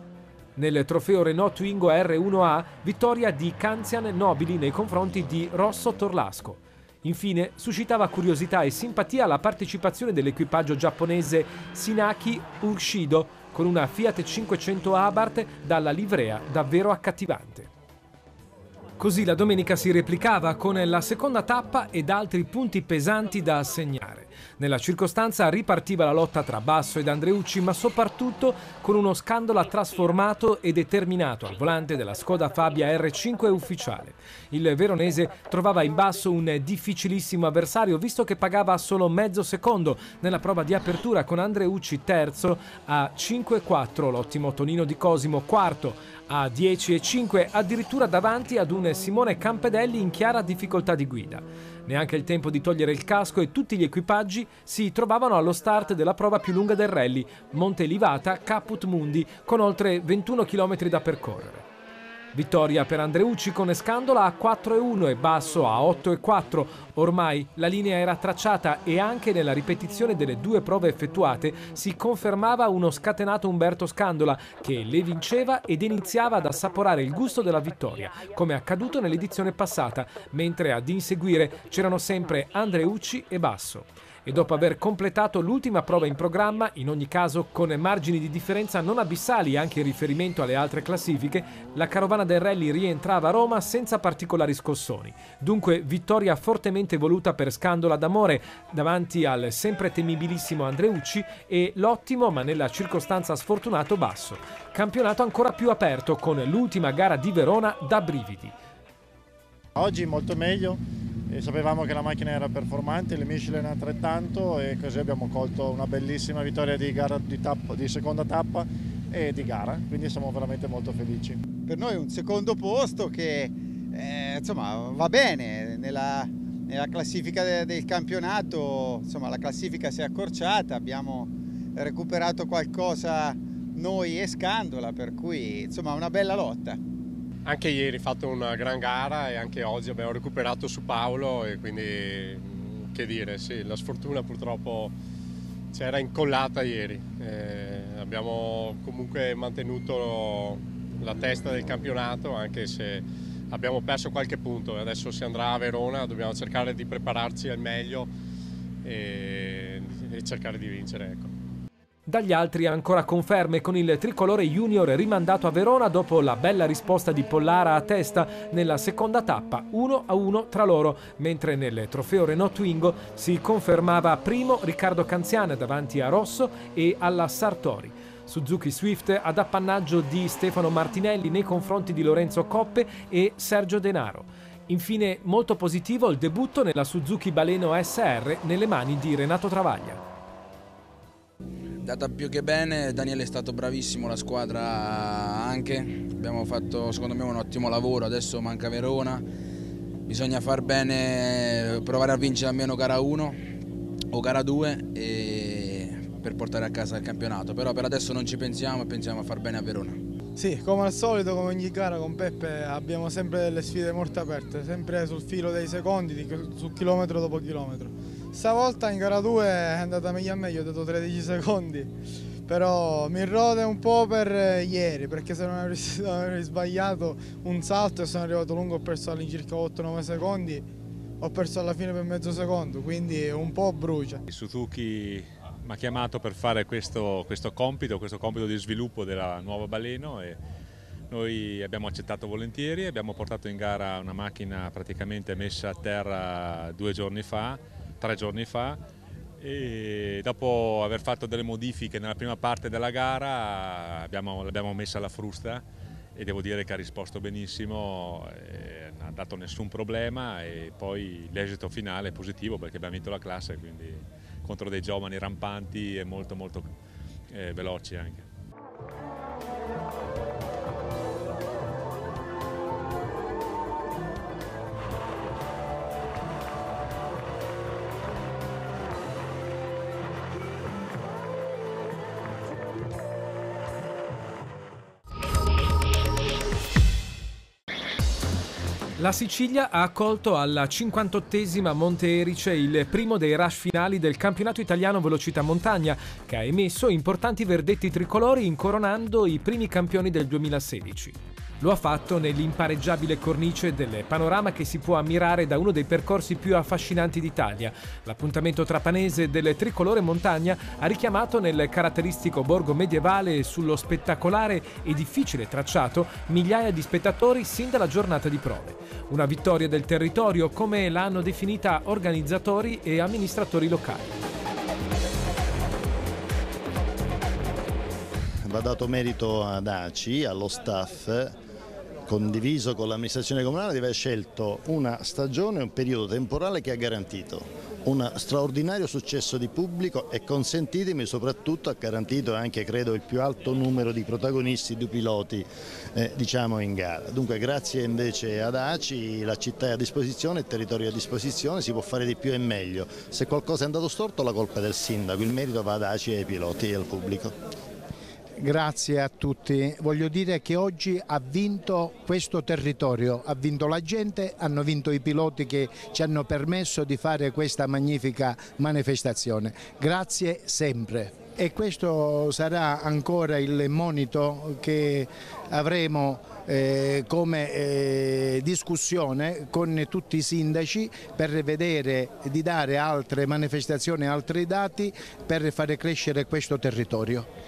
Nel trofeo Renault Twingo R1A, vittoria di Canzian Nobili nei confronti di Rosso Torlasco. Infine, suscitava curiosità e simpatia la partecipazione dell'equipaggio giapponese Sinaki Urshido con una Fiat 500 Abarth dalla livrea davvero accattivante. Così la domenica si replicava con la seconda tappa ed altri punti pesanti da assegnare. Nella circostanza ripartiva la lotta tra Basso ed Andreucci, ma soprattutto con uno Scandola trasformato e determinato al volante della Skoda Fabia R5 ufficiale. Il veronese trovava in Basso un difficilissimo avversario, visto che pagava solo mezzo secondo nella prova di apertura, con Andreucci terzo a 5,4, l'ottimo Tonino Di Cosimo quarto a 10,5, addirittura davanti ad un Simone Campedelli in chiara difficoltà di guida. Neanche il tempo di togliere il casco e tutti gli equipaggi si trovavano allo start della prova più lunga del rally, Monte Livata Caput Mundi, con oltre 21 km da percorrere. Vittoria per Andreucci con Scandola a 4,1 e Basso a 8,4. Ormai la linea era tracciata e anche nella ripetizione delle due prove effettuate si confermava uno scatenato Umberto Scandola che le vinceva ed iniziava ad assaporare il gusto della vittoria, come accaduto nell'edizione passata, mentre ad inseguire c'erano sempre Andreucci e Basso. E dopo aver completato l'ultima prova in programma, in ogni caso con margini di differenza non abissali anche in riferimento alle altre classifiche, la carovana del rally rientrava a Roma senza particolari scossoni. Dunque vittoria fortemente voluta per Scandola d'Amore davanti al sempre temibilissimo Andreucci e l'ottimo ma nella circostanza sfortunato Basso. Campionato ancora più aperto con l'ultima gara di Verona da brividi. Oggi molto meglio. E sapevamo che la macchina era performante, le Michelin altrettanto, e così abbiamo colto una bellissima vittoria di seconda tappa e di gara, quindi siamo veramente molto felici. Per noi è un secondo posto che insomma, va bene nella classifica del campionato. Insomma, la classifica si è accorciata, abbiamo recuperato qualcosa noi e Scandola, per cui insomma una bella lotta. Anche ieri ho fatto una gran gara e anche oggi abbiamo recuperato su Paolo, e quindi che dire, sì, la sfortuna purtroppo c'era incollata ieri. Abbiamo comunque mantenuto la testa del campionato, anche se abbiamo perso qualche punto. Adesso si andrà a Verona, dobbiamo cercare di prepararci al meglio e cercare di vincere, ecco. Dagli altri ancora conferme con il tricolore junior rimandato a Verona dopo la bella risposta di Pollara a Testa nella seconda tappa 1-1 tra loro, mentre nel trofeo Renault Twingo si confermava primo Riccardo Canzian davanti a Rosso e alla Sartori. Suzuki Swift ad appannaggio di Stefano Martinelli nei confronti di Lorenzo Coppe e Sergio Denaro. Infine molto positivo il debutto nella Suzuki Baleno SR nelle mani di Renato Travaglia. Data più che bene, Daniele è stato bravissimo, la squadra anche, abbiamo fatto secondo me un ottimo lavoro, adesso manca Verona, bisogna far bene, provare a vincere almeno gara 1 o gara 2 per portare a casa il campionato, però per adesso non ci pensiamo e pensiamo a far bene a Verona. Sì, come al solito, come ogni gara con Peppe abbiamo sempre delle sfide molto aperte, sempre sul filo dei secondi, su chilometro dopo chilometro. Stavolta in gara 2 è andata meglio a meglio, ho dato 13 secondi, però mi rode un po' per ieri, perché se non avrei sbagliato un salto e sono arrivato lungo, ho perso all'incirca 8-9 secondi, ho perso alla fine per mezzo secondo, quindi un po' brucia. Suzuki mi ha chiamato per fare questo compito di sviluppo della nuova Baleno, e noi abbiamo accettato volentieri. Abbiamo portato in gara una macchina praticamente messa a terra 3 giorni fa, e dopo aver fatto delle modifiche nella prima parte della gara l'abbiamo messa alla frusta, e devo dire che ha risposto benissimo, non ha dato nessun problema, e poi l'esito finale è positivo perché abbiamo vinto la classe, quindi contro dei giovani rampanti e molto veloci anche. La Sicilia ha accolto alla 58esima Monte Erice il primo dei rush finali del campionato italiano velocità montagna, che ha emesso importanti verdetti tricolori incoronando i primi campioni del 2016. Lo ha fatto nell'impareggiabile cornice del panorama che si può ammirare da uno dei percorsi più affascinanti d'Italia. L'appuntamento trapanese del tricolore montagna ha richiamato nel caratteristico borgo medievale e sullo spettacolare e difficile tracciato migliaia di spettatori sin dalla giornata di prove. Una vittoria del territorio, come l'hanno definita organizzatori e amministratori locali. Va dato merito ad ACI, allo staff, condiviso con l'amministrazione comunale, di aver scelto una stagione, un periodo temporale che ha garantito un straordinario successo di pubblico e, consentitemi, soprattutto ha garantito anche, credo, il più alto numero di protagonisti, di piloti diciamo in gara. Dunque grazie invece ad ACI, la città è a disposizione, il territorio è a disposizione, si può fare di più e meglio. Se qualcosa è andato storto la colpa è del sindaco, il merito va ad ACI e ai piloti e al pubblico. Grazie a tutti. Voglio dire che oggi ha vinto questo territorio, ha vinto la gente, hanno vinto i piloti che ci hanno permesso di fare questa magnifica manifestazione. Grazie sempre. E questo sarà ancora il monito che avremo come discussione con tutti i sindaci per vedere di dare altre manifestazioni, altri dati per fare crescere questo territorio.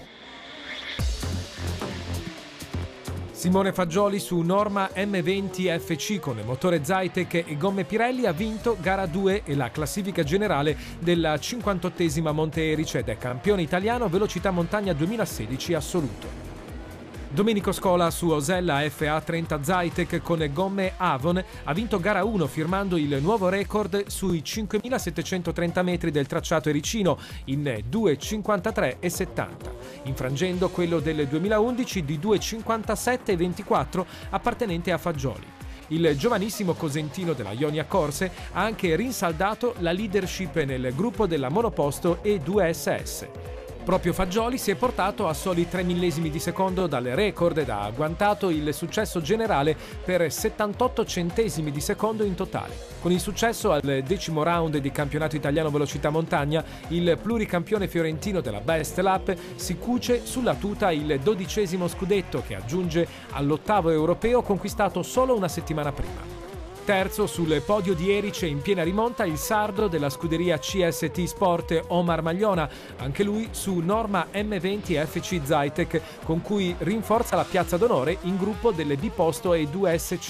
Simone Fagioli su Norma M20 FC con motore Zytec e gomme Pirelli ha vinto gara 2 e la classifica generale della 58esima Monte Erice ed è campione italiano velocità montagna 2016 assoluto. Domenico Scola su Osella FA30 Zytec con gomme Avon ha vinto gara 1 firmando il nuovo record sui 5.730 metri del tracciato ericino in 2.53,70, infrangendo quello del 2011 di 2.57,24 appartenente a Fagioli. Il giovanissimo cosentino della Ionia Corse ha anche rinsaldato la leadership nel gruppo della monoposto E2SS. Proprio Fagioli si è portato a soli 3 millesimi di secondo dal record ed ha agguantato il successo generale per 78 centesimi di secondo in totale. Con il successo al 10° round di campionato italiano velocità montagna, il pluricampione fiorentino della Best Lap si cuce sulla tuta il 12° scudetto che aggiunge all'8° europeo conquistato solo una settimana prima. Terzo sul podio di Erice in piena rimonta il sardo della scuderia CST Sport Omar Magliona, anche lui su Norma M20 FC Zytec, con cui rinforza la piazza d'onore in gruppo delle biposto e 2SC.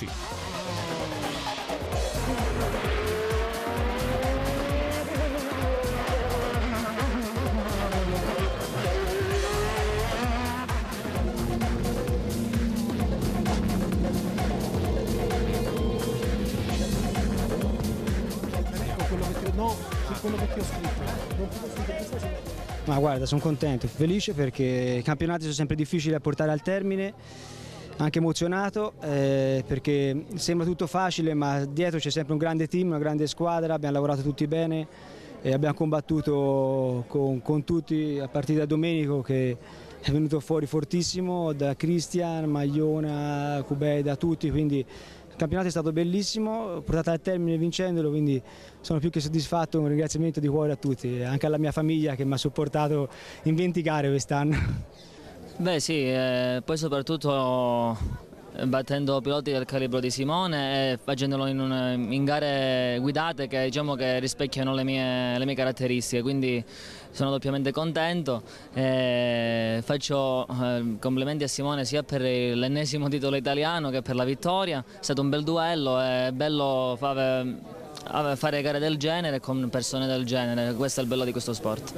Ma guarda, sono contento, felice perché i campionati sono sempre difficili da portare al termine, anche emozionato perché sembra tutto facile, ma dietro c'è sempre un grande team, una grande squadra, abbiamo lavorato tutti bene e abbiamo combattuto con tutti a partire da Domenico che è venuto fuori fortissimo, da Cristian, Magliona, Kubeda, tutti, quindi il campionato è stato bellissimo, portato al termine vincendolo, quindi sono più che soddisfatto, un ringraziamento di cuore a tutti, anche alla mia famiglia che mi ha supportato in 20 gare quest'anno. Beh sì, poi soprattutto battendo piloti del calibro di Simone e facendolo in gare guidate che diciamo che rispecchiano le mie caratteristiche, quindi sono doppiamente contento. Faccio complimenti a Simone sia per l'ennesimo titolo italiano che per la vittoria, è stato un bel duello, è bello fare gare del genere con persone del genere, questo è il bello di questo sport.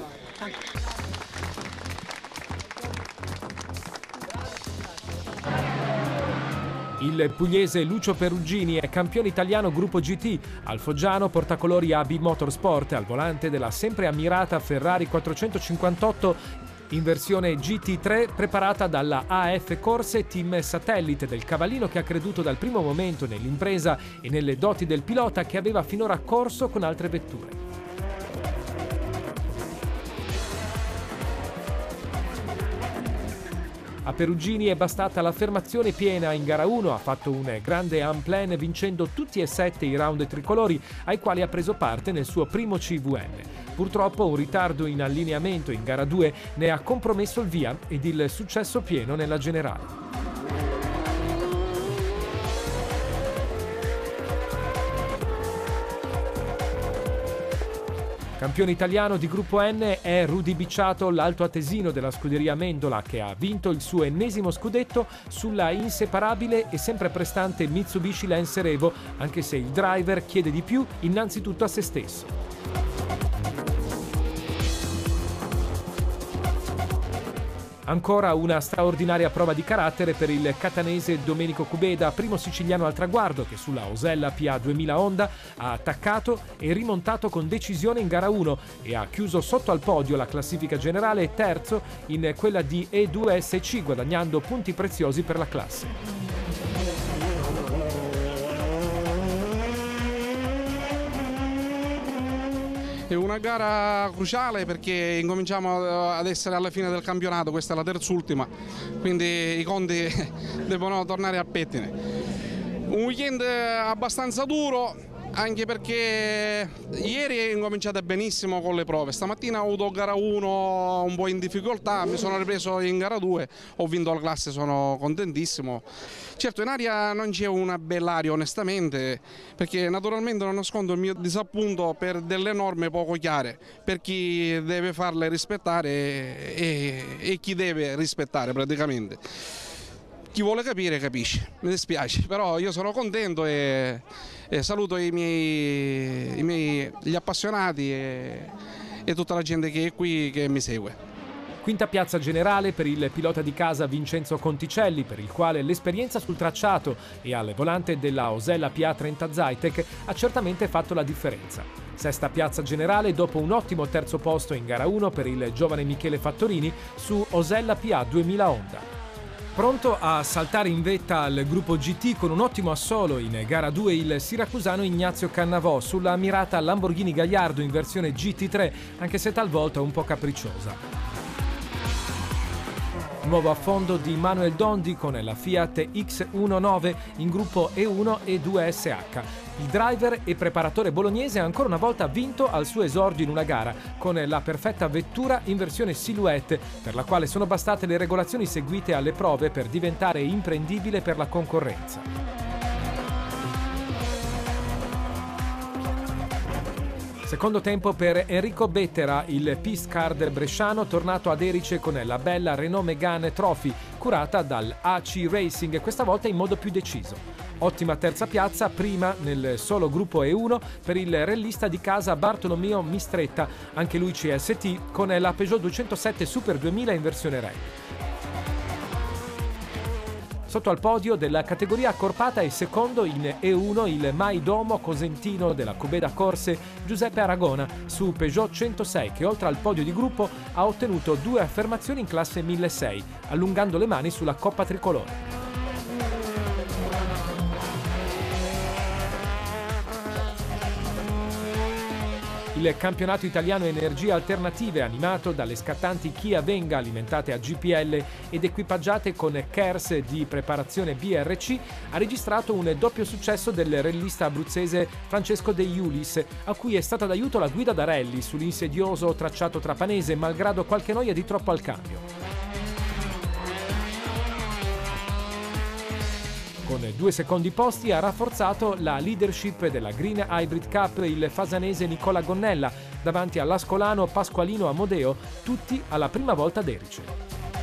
Il pugliese Lucio Perugini è campione italiano gruppo GT, al Foggiano portacolori AB Motorsport al volante della sempre ammirata Ferrari 458 in versione GT3 preparata dalla AF Corse Team Satellite del cavallino che ha creduto dal primo momento nell'impresa e nelle doti del pilota che aveva finora corso con altre vetture. A Perugini è bastata l'affermazione piena in gara 1, ha fatto un grande unplan vincendo tutti e 7 i round tricolori ai quali ha preso parte nel suo primo CVM. Purtroppo un ritardo in allineamento in gara 2 ne ha compromesso il via ed il successo pieno nella generale. Campione italiano di gruppo N è Rudy Bicciato, l'altoatesino della scuderia Mendola, che ha vinto il suo ennesimo scudetto sulla inseparabile e sempre prestante Mitsubishi Lancer Evo, anche se il driver chiede di più innanzitutto a se stesso. Ancora una straordinaria prova di carattere per il catanese Domenico Kubeda, primo siciliano al traguardo che sulla Osella PA 2000 Honda ha attaccato e rimontato con decisione in gara 1 e ha chiuso sotto al podio la classifica generale terzo in quella di E2SC, guadagnando punti preziosi per la classe. È una gara cruciale perché incominciamo ad essere alla fine del campionato, questa è la terz'ultima, quindi i conti devono tornare a pettine. Un weekend abbastanza duro, anche perché ieri è incominciata benissimo con le prove, stamattina ho avuto gara 1 un po' in difficoltà, mi sono ripreso in gara 2, ho vinto la classe, sono contentissimo. Certo, in aria non c'è una bella aria onestamente, perché naturalmente non nascondo il mio disappunto per delle norme poco chiare, per chi deve farle rispettare e chi deve rispettare praticamente. Chi vuole capire capisce, mi dispiace, però io sono contento e saluto gli appassionati e tutta la gente che è qui che mi segue. Quinta piazza generale per il pilota di casa Vincenzo Conticelli, per il quale l'esperienza sul tracciato e al volante della Osella PA30 Zytec ha certamente fatto la differenza. Sesta piazza generale dopo un ottimo terzo posto in gara 1 per il giovane Michele Fattorini su Osella PA 2000 Honda. Pronto a saltare in vetta al gruppo GT con un ottimo assolo in gara 2 il siracusano Ignazio Cannavò sulla mirata Lamborghini Gallardo in versione GT3, anche se talvolta un po' capricciosa. Nuovo affondo di Manuel Dondi con la Fiat X19 in gruppo E1 e 2SH. Il driver e preparatore bolognese ha ancora una volta vinto al suo esordio in una gara con la perfetta vettura in versione Silhouette, per la quale sono bastate le regolazioni seguite alle prove per diventare imprendibile per la concorrenza. Secondo tempo per Enrico Bettera, il pist car del bresciano tornato ad Erice con la bella Renault Megane Trophy, curata dal AC Racing, questa volta in modo più deciso. Ottima terza piazza, prima nel solo gruppo E1 per il rallista di casa Bartolomeo Mistretta, anche lui CST, con la Peugeot 207 Super 2000 in versione rally. Sotto al podio della categoria accorpata è secondo in E1 il Maidomo Cosentino della Kubeda Corse Giuseppe Aragona su Peugeot 106, che oltre al podio di gruppo ha ottenuto 2 affermazioni in classe 1600, allungando le mani sulla Coppa Tricolore. Il campionato italiano Energie Alternative, animato dalle scattanti Kia Venga alimentate a GPL ed equipaggiate con KERS di preparazione BRC, ha registrato un doppio successo del rallista abruzzese Francesco De Iulis, a cui è stata d'aiuto la guida da rally sull'insidioso tracciato trapanese, malgrado qualche noia di troppo al cambio. Con 2 secondi posti ha rafforzato la leadership della Green Hybrid Cup il fasanese Nicola Gonnella, davanti all'ascolano Pasqualino Amodeo, tutti alla prima volta ad Erice.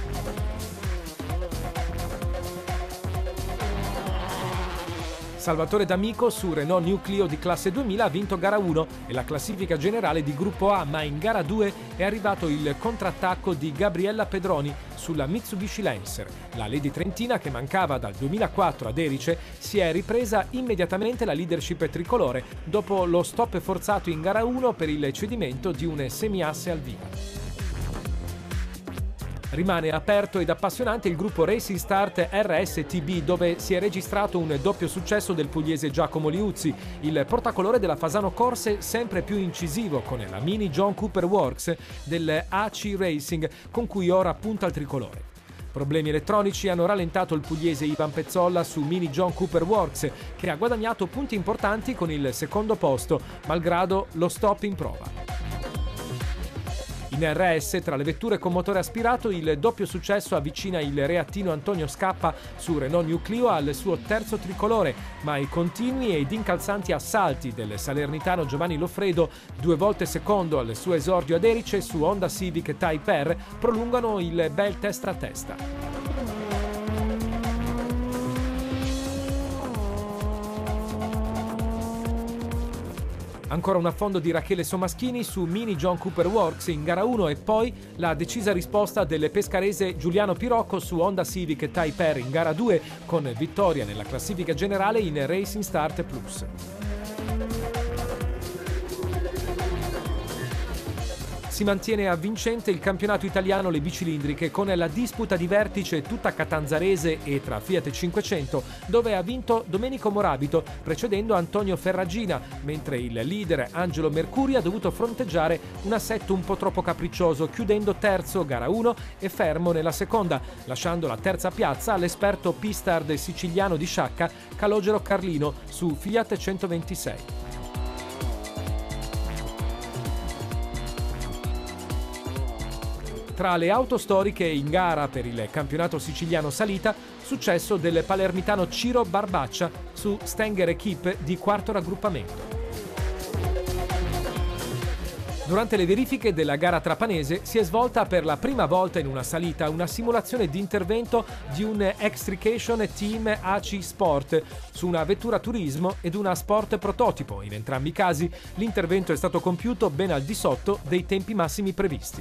Salvatore D'Amico su Renault New Clio di classe 2000 ha vinto gara 1 e la classifica generale di gruppo A, ma in gara 2 è arrivato il contrattacco di Gabriella Pedroni sulla Mitsubishi Lancer. La Lady Trentina, che mancava dal 2004 ad Erice, si è ripresa immediatamente la leadership tricolore dopo lo stop forzato in gara 1 per il cedimento di un semiasse al via. Rimane aperto ed appassionante il gruppo Racing Start RSTB, dove si è registrato un doppio successo del pugliese Giacomo Liuzzi, il portacolore della Fasano Corse sempre più incisivo con la Mini John Cooper Works del AC Racing, con cui ora punta al tricolore. Problemi elettronici hanno rallentato il pugliese Ivan Pezzolla su Mini John Cooper Works, che ha guadagnato punti importanti con il secondo posto, malgrado lo stop in prova. In RS, tra le vetture con motore aspirato, il doppio successo avvicina il reattino Antonio Scappa su Renault New Clio al suo terzo tricolore, ma i continui ed incalzanti assalti del salernitano Giovanni Loffredo, 2 volte secondo al suo esordio ad Erice su Honda Civic Type R, prolungano il bel testa a testa. Ancora un affondo di Rachele Somaschini su Mini John Cooper Works in gara 1 e poi la decisa risposta del pescarese Giuliano Pirocco su Honda Civic Type R in gara 2, con vittoria nella classifica generale in Racing Start Plus. Si mantiene avvincente il campionato italiano le bicilindriche, con la disputa di vertice tutta catanzarese e tra Fiat 500, dove ha vinto Domenico Morabito precedendo Antonio Ferragina, mentre il leader Angelo Mercuri ha dovuto fronteggiare un assetto un po' troppo capriccioso, chiudendo terzo gara 1 e fermo nella seconda, lasciando la terza piazza all'esperto pistard siciliano di Sciacca Calogero Carlino su Fiat 126. Tra le auto storiche in gara per il campionato siciliano salita, successo del palermitano Ciro Barbaccia su Stenger Equipe di quarto raggruppamento. Durante le verifiche della gara trapanese si è svolta per la prima volta in una salita una simulazione di intervento di un Extrication Team AC Sport su una vettura turismo ed una Sport prototipo. In entrambi i casi l'intervento è stato compiuto ben al di sotto dei tempi massimi previsti.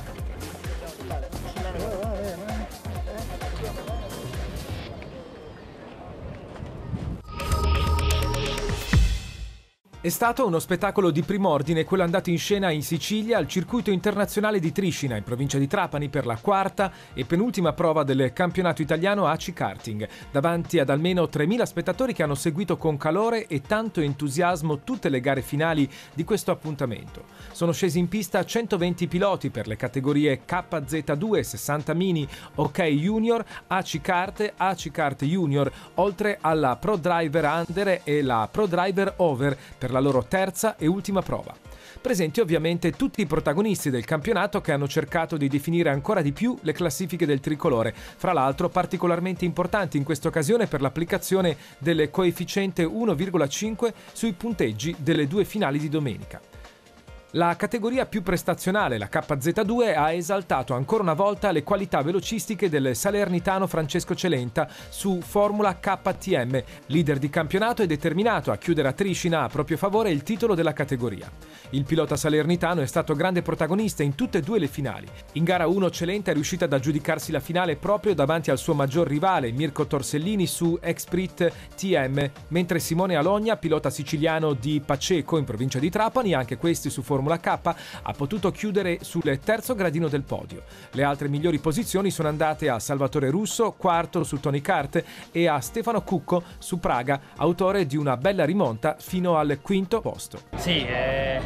È stato uno spettacolo di prim'ordine quello andato in scena in Sicilia al circuito internazionale di Triscina, in provincia di Trapani, per la quarta e penultima prova del campionato italiano AC Karting, davanti ad almeno 3.000 spettatori che hanno seguito con calore e tanto entusiasmo tutte le gare finali di questo appuntamento. Sono scesi in pista 120 piloti per le categorie KZ2, 60 Mini, OK Junior, AC Kart Junior, oltre alla Pro Driver Under e la Pro Driver Over per la loro terza e ultima prova. Presenti ovviamente tutti i protagonisti del campionato che hanno cercato di definire ancora di più le classifiche del tricolore, fra l'altro particolarmente importanti in questa occasione per l'applicazione del coefficiente 1,5 sui punteggi delle 2 finali di domenica. La categoria più prestazionale, la KZ2, ha esaltato ancora una volta le qualità velocistiche del salernitano Francesco Celenta su Formula KTM, leader di campionato e determinato a chiudere a Triscina a proprio favore il titolo della categoria. Il pilota salernitano è stato grande protagonista in tutte e 2 le finali. In gara 1 Celenta è riuscita ad aggiudicarsi la finale proprio davanti al suo maggior rivale Mirko Torsellini su Exprit TM, mentre Simone Alogna, pilota siciliano di Paceco in provincia di Trapani, anche questi su Formula K, ha potuto chiudere sul terzo gradino del podio. Le altre migliori posizioni sono andate a Salvatore Russo, quarto su Tony Kart, e a Stefano Cucco su Praga, autore di una bella rimonta fino al quinto posto. Sì,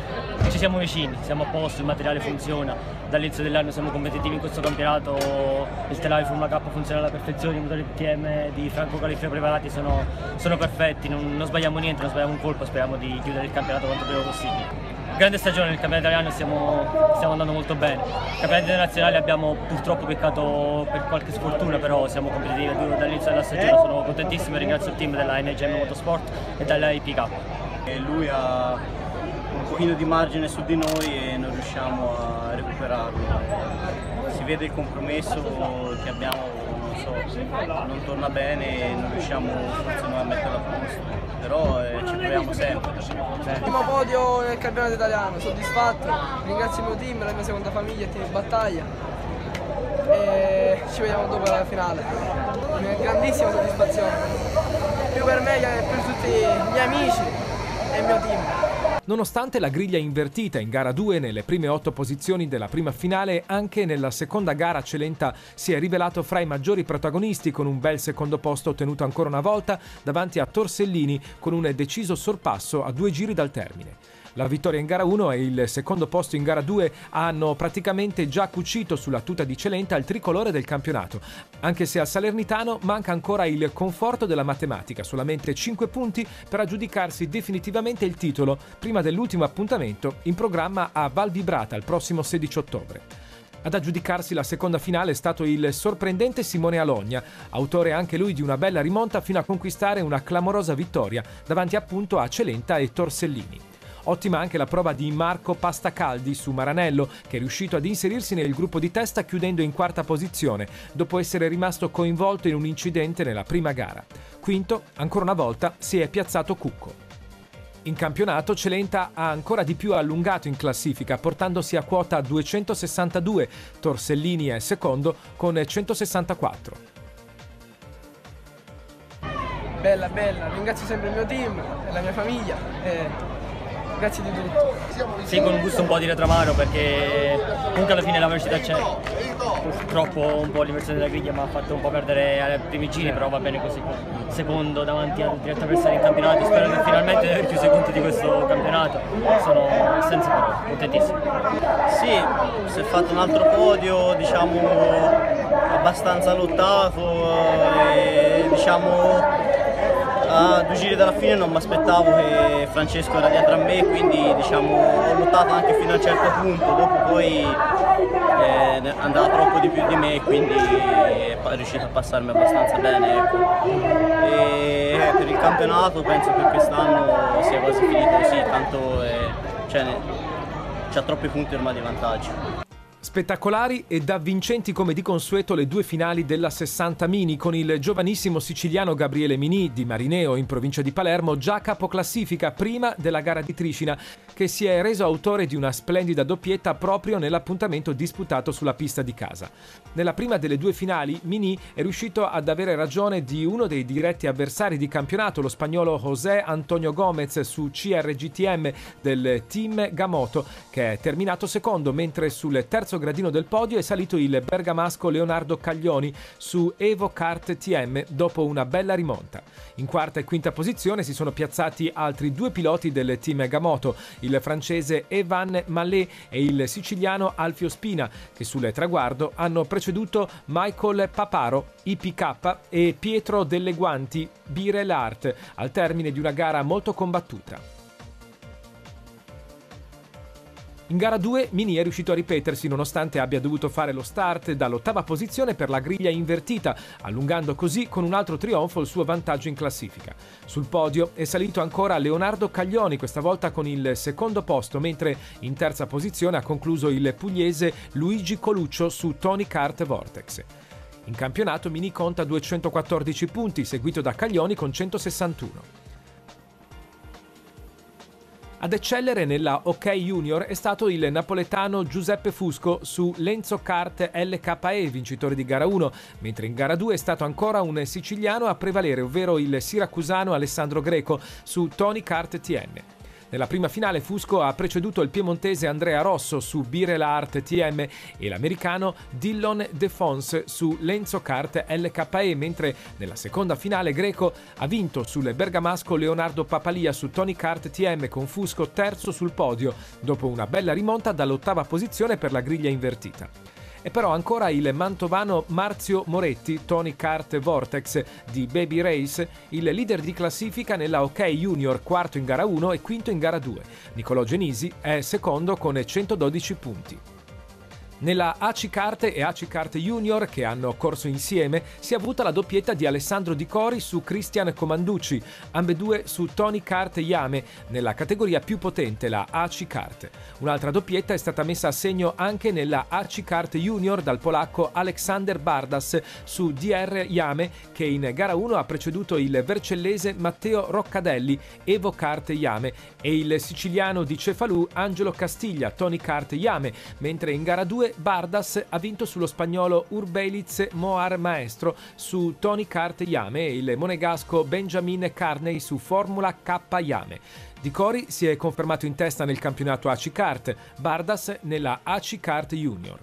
ci siamo vicini, siamo a posto, il materiale funziona, dall'inizio dell'anno siamo competitivi in questo campionato, il telaio Formula K funziona alla perfezione, i motori PTM di Franco Califrio preparati sono perfetti, non sbagliamo niente, non sbagliamo un colpo, speriamo di chiudere il campionato quanto prima possibile. Grande stagione nel campionato italiano, stiamo andando molto bene. Nel campionato internazionale abbiamo purtroppo peccato per qualche sfortuna, però siamo competitivi dall'inizio della stagione, sono contentissimo e ringrazio il team della NGM Motorsport e della IPK. Lui ha un pochino di margine su di noi e non riusciamo a recuperarlo. Si vede il compromesso che abbiamo, non torna bene e non riusciamo forse noi a metterlo a posto, però ci proviamo sempre. Primo podio nel campionato italiano, soddisfatto, ringrazio il mio team, la mia seconda famiglia, il team in battaglia e ci vediamo dopo la finale. Una grandissima soddisfazione, più per me che per tutti i miei amici e il mio team. Nonostante la griglia invertita in gara 2 nelle prime 8 posizioni della prima finale, anche nella seconda gara Celenta si è rivelato fra i maggiori protagonisti con un bel secondo posto ottenuto ancora una volta davanti a Torsellini con un deciso sorpasso a 2 giri dal termine. La vittoria in gara 1 e il secondo posto in gara 2 hanno praticamente già cucito sulla tuta di Celenta il tricolore del campionato, anche se al Salernitano manca ancora il conforto della matematica, solamente 5 punti per aggiudicarsi definitivamente il titolo prima dell'ultimo appuntamento in programma a Val Vibrata il prossimo 16 ottobre. Ad aggiudicarsi la seconda finale è stato il sorprendente Simone Alogna, autore anche lui di una bella rimonta fino a conquistare una clamorosa vittoria davanti appunto a Celenta e Torsellini. Ottima anche la prova di Marco Pastacaldi su Maranello, che è riuscito ad inserirsi nel gruppo di testa chiudendo in quarta posizione, dopo essere rimasto coinvolto in un incidente nella prima gara. Quinto, ancora una volta, si è piazzato Cucco. In campionato Celenta ha ancora di più allungato in classifica, portandosi a quota 262, Torsellini è secondo con 164. Bella, ringrazio sempre il mio team e la mia famiglia. Grazie di tutto. Sì, con un gusto un po' di retramaro perché comunque alla fine la velocità c'è. Purtroppo un po' l'inversione della griglia mi ha fatto un po' perdere ai primi giri, però va bene così. Secondo davanti a diretti avversari in campionato, spero di finalmente avere più secondi di questo campionato. Sono senza parole, contentissimo. Sì, si è fatto un altro podio, diciamo abbastanza lottato e diciamo a 2 giri dalla fine non mi aspettavo che Francesco era dietro a me, quindi diciamo ho lottato anche fino a un certo punto, dopo poi andava troppo di più di me, quindi è riuscito a passarmi abbastanza bene, ecco. E per il campionato penso che quest'anno sia quasi finito così, tanto c'ha troppi punti ormai di vantaggio. Spettacolari ed avvincenti come di consueto le 2 finali della 60 Mini con il giovanissimo siciliano Gabriele Mini di Marineo in provincia di Palermo già capoclassifica prima della gara di Triscina, che si è reso autore di una splendida doppietta proprio nell'appuntamento disputato sulla pista di casa. Nella prima delle 2 finali Mini è riuscito ad avere ragione di uno dei diretti avversari di campionato, lo spagnolo José Antonio Gomez su CRGTM del team Gamoto, che è terminato secondo, mentre sul terzo gradino del podio è salito il bergamasco Leonardo Caglioni su Evo Kart TM dopo una bella rimonta. In quarta e quinta posizione si sono piazzati altri 2 piloti del team Gamoto, il francese Evan Mallet e il siciliano Alfio Spina, che sul traguardo hanno preceduto Michael Paparo, IPK e Pietro Delle Guanti, Birel Art, al termine di una gara molto combattuta. In gara 2 Mini è riuscito a ripetersi nonostante abbia dovuto fare lo start dall'8ª posizione per la griglia invertita, allungando così con un altro trionfo il suo vantaggio in classifica. Sul podio è salito ancora Leonardo Caglioni, questa volta con il secondo posto, mentre in terza posizione ha concluso il pugliese Luigi Coluccio su Tony Kart Vortex. In campionato Mini conta 214 punti, seguito da Caglioni con 161. Ad eccellere nella OK Junior è stato il napoletano Giuseppe Fusco su Lenzo Kart LKE, vincitore di gara 1, mentre in gara 2 è stato ancora un siciliano a prevalere, ovvero il siracusano Alessandro Greco su Tony Kart TN. Nella prima finale Fusco ha preceduto il piemontese Andrea Rosso su Birel Art TM e l'americano Dillon Defons su Lenzo Kart LKE, mentre nella seconda finale Greco ha vinto sul bergamasco Leonardo Papalia su Tony Kart TM, con Fusco terzo sul podio dopo una bella rimonta dall'8ª posizione per la griglia invertita. E però ancora il mantovano Marzio Moretti, Tony Kart Vortex di Baby Race, il leader di classifica nella OK Junior, quarto in gara 1 e quinto in gara 2. Nicolò Genisi è secondo con 112 punti. Nella AC Kart e AC Kart Junior, che hanno corso insieme, si è avuta la doppietta di Alessandro Di Cori su Cristian Comanducci, ambedue su Tony Kart Yame, nella categoria più potente, la AC Kart. Un'altra doppietta è stata messa a segno anche nella AC Kart Junior dal polacco Aleksander Bardas su DR Yame, che in gara 1 ha preceduto il vercellese Matteo Roccadelli, Evo Kart Yame, e il siciliano di Cefalù Angelo Castiglia, Tony Kart Yame, mentre in gara 2 Bardas ha vinto sullo spagnolo Urbeliz Moar Maestro su Tony Kart Yame e il monegasco Benjamin Carney su Formula K Yame. Di Cori si è confermato in testa nel campionato AC Kart, Bardas nella AC Kart Junior.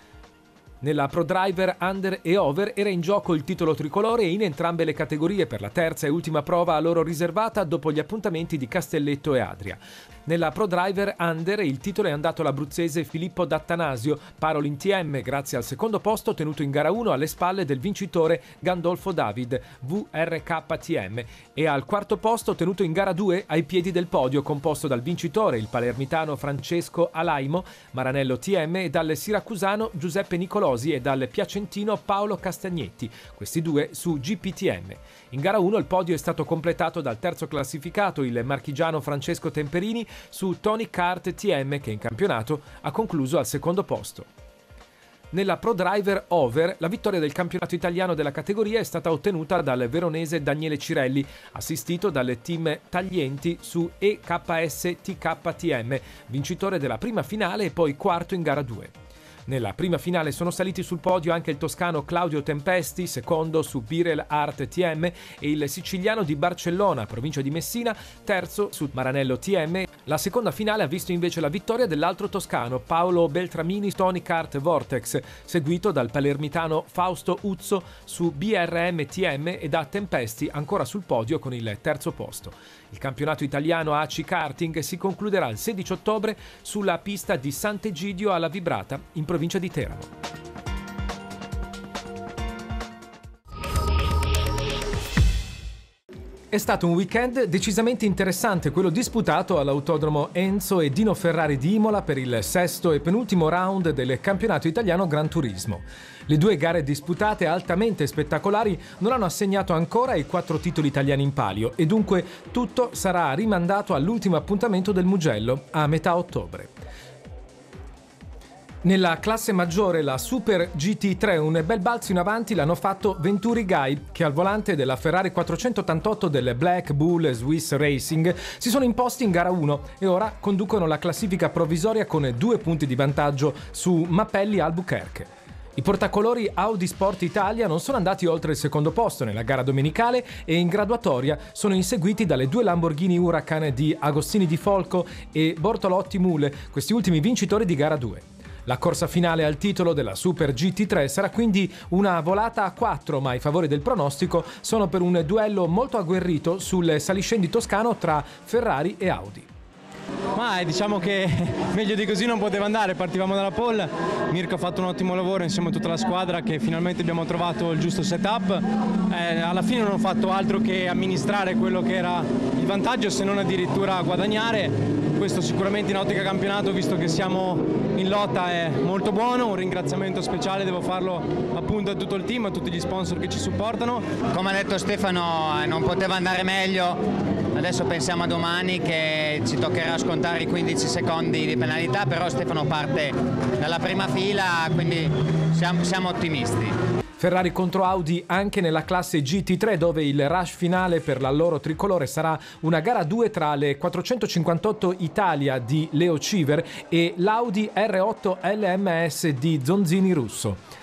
Nella Pro Driver Under e Over era in gioco il titolo tricolore in entrambe le categorie per la terza e ultima prova a loro riservata dopo gli appuntamenti di Castelletto e Adria. Nella Pro Driver Under il titolo è andato all'abruzzese Filippo D'Attanasio, paro in TM grazie al secondo posto ottenuto in gara 1 alle spalle del vincitore Gandolfo David, VRK TM, e al quarto posto ottenuto in gara 2 ai piedi del podio, composto dal vincitore, il palermitano Francesco Alaimo, Maranello TM, e dal siracusano Giuseppe Nicolosi e dal piacentino Paolo Castagnetti, questi due su GPTM. In gara 1 il podio è stato completato dal terzo classificato, il marchigiano Francesco Temperini, su Tony Kart TM, che in campionato ha concluso al secondo posto. Nella Pro Driver Over la vittoria del campionato italiano della categoria è stata ottenuta dal veronese Daniele Cirelli, assistito dal team Taglienti su EKS TKTM, vincitore della prima finale e poi quarto in gara 2. Nella prima finale sono saliti sul podio anche il toscano Claudio Tempesti, secondo su Birel Art TM, e il siciliano di Barcellona, provincia di Messina, terzo su Maranello TM. La seconda finale ha visto invece la vittoria dell'altro toscano, Paolo Beltramini Tony Kart Vortex, seguito dal palermitano Fausto Uzzo su BRM TM e da Tempesti ancora sul podio con il terzo posto. Il campionato italiano AC Karting si concluderà il 16 ottobre sulla pista di Sant'Egidio alla Vibrata, in provincia di Teramo. È stato un weekend decisamente interessante, quello disputato all'autodromo Enzo e Dino Ferrari di Imola per il sesto e penultimo round del campionato italiano Gran Turismo. Le due gare disputate, altamente spettacolari, non hanno assegnato ancora i 4 titoli italiani in palio e dunque tutto sarà rimandato all'ultimo appuntamento del Mugello a metà ottobre. Nella classe maggiore, la Super GT3, un bel balzo in avanti l'hanno fatto Venturi Guy, che al volante della Ferrari 488 del Black Bull Swiss Racing si sono imposti in gara 1 e ora conducono la classifica provvisoria con 2 punti di vantaggio su Mappelli Albuquerque. I portacolori Audi Sport Italia non sono andati oltre il secondo posto nella gara domenicale e in graduatoria sono inseguiti dalle 2 Lamborghini Huracan di Agostini Di Folco e Bortolotti Mule, questi ultimi vincitori di gara 2. La corsa finale al titolo della Super GT3 sarà quindi una volata a 4, ma i favori del pronostico sono per un duello molto agguerrito sul saliscendi toscano tra Ferrari e Audi. Ma diciamo che meglio di così non poteva andare, partivamo dalla pole, Mirko ha fatto un ottimo lavoro insieme a tutta la squadra che finalmente abbiamo trovato il giusto setup, alla fine non ho fatto altro che amministrare quello che era il vantaggio se non addirittura guadagnare, questo sicuramente in ottica campionato visto che siamo in lotta è molto buono, un ringraziamento speciale devo farlo appunto a tutto il team, a tutti gli sponsor che ci supportano. Come ha detto Stefano non poteva andare meglio, adesso pensiamo a domani che ci toccherà scontare i 15 secondi di penalità, però Stefano parte dalla prima fila, quindi siamo ottimisti. Ferrari contro Audi anche nella classe GT3 dove il rush finale per la loro tricolore sarà una gara 2 tra le 458 Italia di Leo Civer e l'Audi R8 LMS di Zonzini Russo.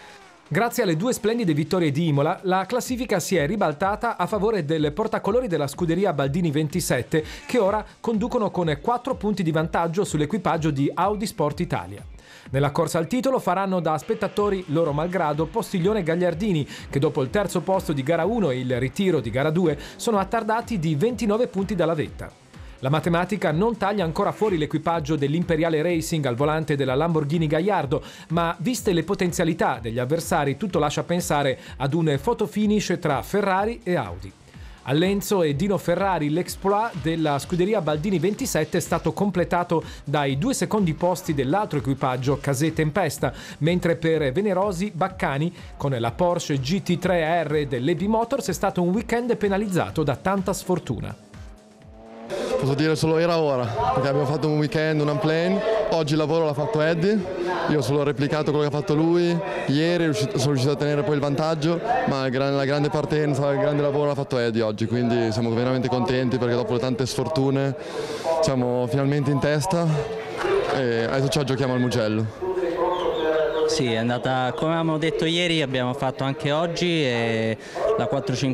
Grazie alle 2 splendide vittorie di Imola, la classifica si è ribaltata a favore del portacolori della scuderia Baldini 27, che ora conducono con 4 punti di vantaggio sull'equipaggio di Audi Sport Italia. Nella corsa al titolo faranno da spettatori, loro malgrado, Postiglione e Gagliardini, che dopo il terzo posto di gara 1 e il ritiro di gara 2 sono attardati di 29 punti dalla vetta. La matematica non taglia ancora fuori l'equipaggio dell'Imperiale Racing al volante della Lamborghini Gallardo, ma viste le potenzialità degli avversari tutto lascia pensare ad un fotofinish tra Ferrari e Audi. A Lenzo e Dino Ferrari l'exploit della scuderia Baldini 27 è stato completato dai 2 secondi posti dell'altro equipaggio Casé Tempesta, mentre per Venerosi Baccani con la Porsche GT3R dell'Ebi Motors è stato un weekend penalizzato da tanta sfortuna. Posso dire solo era ora, perché abbiamo fatto un weekend, un unplane, oggi il lavoro l'ha fatto Eddie, io ho solo replicato quello che ha fatto lui, ieri sono riuscito a tenere poi il vantaggio, ma la grande partenza, il grande lavoro l'ha fatto Eddie oggi, quindi siamo veramente contenti perché dopo le tante sfortune siamo finalmente in testa e adesso ce la giochiamo al Mugello. Sì, è andata come avevamo detto ieri, abbiamo fatto anche oggi e la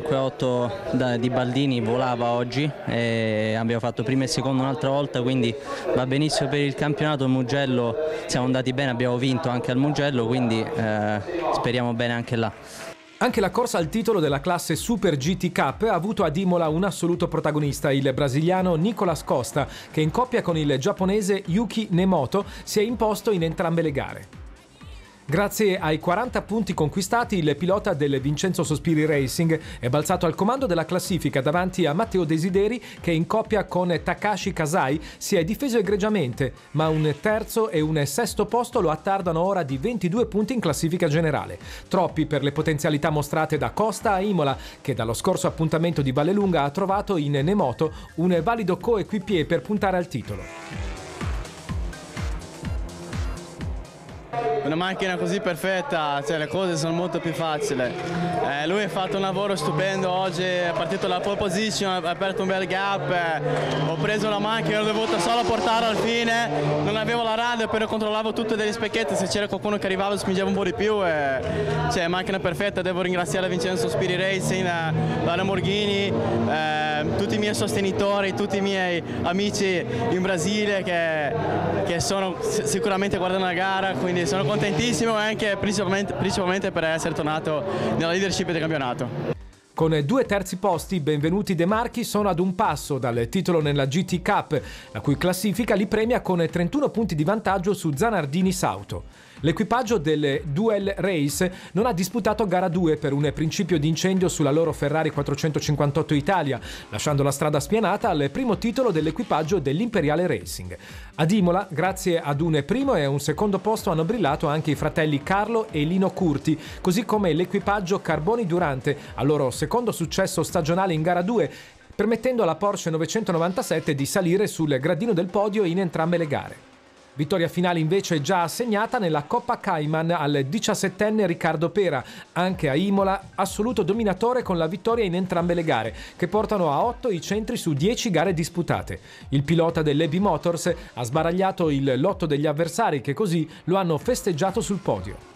458 di Baldini volava oggi e abbiamo fatto prima e secondo un'altra volta, quindi va benissimo per il campionato. Il Mugello siamo andati bene, abbiamo vinto anche al Mugello, quindi speriamo bene anche là. Anche la corsa al titolo della classe Super GT Cup ha avuto ad Imola un assoluto protagonista, il brasiliano Nicolas Costa, che in coppia con il giapponese Yuki Nemoto si è imposto in entrambe le gare. Grazie ai 40 punti conquistati, il pilota del Vincenzo Sospiri Racing è balzato al comando della classifica davanti a Matteo Desideri, che in coppia con Takashi Kasai si è difeso egregiamente, ma un terzo e un sesto posto lo attardano ora di 22 punti in classifica generale. Troppi per le potenzialità mostrate da Costa a Imola, che dallo scorso appuntamento di Vallelunga ha trovato in Nemoto un valido coequipier per puntare al titolo. Una macchina così perfetta, cioè le cose sono molto più facili. Lui ha fatto un lavoro stupendo oggi, è partito dalla pole position, ha aperto un bel gap, ho preso la macchina, l'ho dovuto solo portare al fine, non avevo la radio, però controllavo tutte delle specchiette, se c'era qualcuno che arrivava spingeva un po' di più. Cioè, macchina perfetta, devo ringraziare Vincenzo Sospiri Racing, la Lamborghini, tutti i miei sostenitori, tutti i miei amici in Brasile che sono sicuramente guardando la gara, quindi sono contentissimo e anche principalmente per essere tornato nella leadership del campionato. Con 2 terzi posti, Benvenuti De Marchi sono ad un passo dal titolo nella GT Cup, la cui classifica li premia con 31 punti di vantaggio su Zanardini Sauto. L'equipaggio del Duel Race non ha disputato gara 2 per un principio di incendio sulla loro Ferrari 458 Italia, lasciando la strada spianata al primo titolo dell'equipaggio dell'Imperiale Racing. Ad Imola, grazie ad un primo e un secondo posto, hanno brillato anche i fratelli Carlo e Lino Curti, così come l'equipaggio Carboni Durante, al loro secondo successo stagionale in gara 2, permettendo alla Porsche 997 di salire sul gradino del podio in entrambe le gare. Vittoria finale invece già assegnata nella Coppa Cayman al 17enne Riccardo Pera, anche a Imola assoluto dominatore con la vittoria in entrambe le gare, che portano a 8 i centri su 10 gare disputate. Il pilota dell'Ebi Motors ha sbaragliato il lotto degli avversari, che così lo hanno festeggiato sul podio.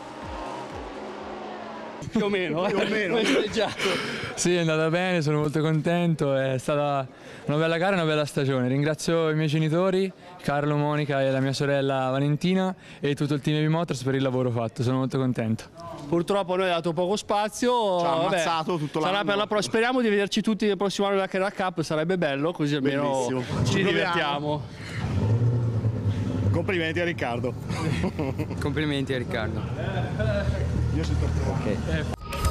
Più o meno, Sì, è andata bene, sono molto contento, è stata una bella gara e una bella stagione. Ringrazio i miei genitori, Carlo, Monica e la mia sorella Valentina, e tutto il team Ebi Motors per il lavoro fatto, sono molto contento. Purtroppo noi ha dato poco spazio, ci ha ammazzato tutto l'anno. Speriamo di vederci tutti il prossimo anno alla Carrera Cup, sarebbe bello, così almeno ci divertiamo. Complimenti a Riccardo. Complimenti a Riccardo. Io sono okay.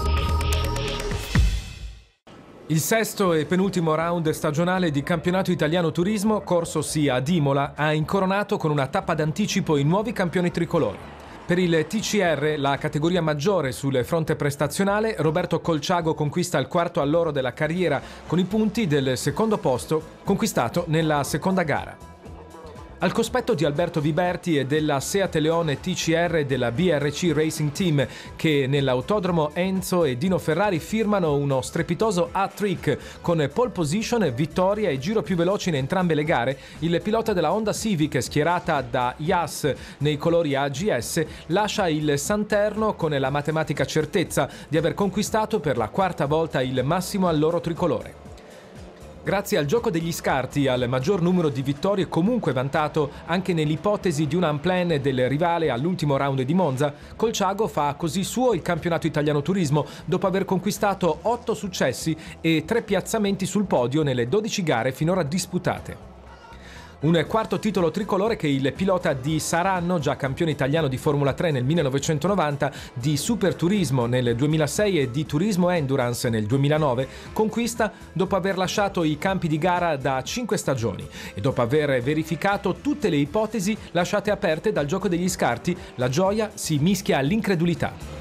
Il sesto e penultimo round stagionale di campionato italiano turismo, corsosi ad Imola, ha incoronato con una tappa d'anticipo i nuovi campioni tricolori. Per il TCR, la categoria maggiore sul fronte prestazionale, Roberto Colciago conquista il quarto all'oro della carriera con i punti del secondo posto conquistato nella seconda gara. Al cospetto di Alberto Viberti e della Seat Leone TCR e della BRC Racing Team, che nell'autodromo Enzo e Dino Ferrari firmano uno strepitoso hat-trick con pole position, vittoria e giro più veloce in entrambe le gare, il pilota della Honda Civic schierata da Yas nei colori AGS lascia il Santerno con la matematica certezza di aver conquistato per la quarta volta il massimo al loro tricolore. Grazie al gioco degli scarti, al maggior numero di vittorie comunque vantato anche nell'ipotesi di un unplan del rivale all'ultimo round di Monza, Colciago fa così suo il campionato italiano turismo dopo aver conquistato 8 successi e 3 piazzamenti sul podio nelle 12 gare finora disputate. Un quarto titolo tricolore che il pilota di Saranno, già campione italiano di Formula 3 nel 1990, di Superturismo nel 2006 e di Turismo Endurance nel 2009, conquista dopo aver lasciato i campi di gara da 5 stagioni e dopo aver verificato tutte le ipotesi lasciate aperte dal gioco degli scarti. La gioia si mischia all'incredulità.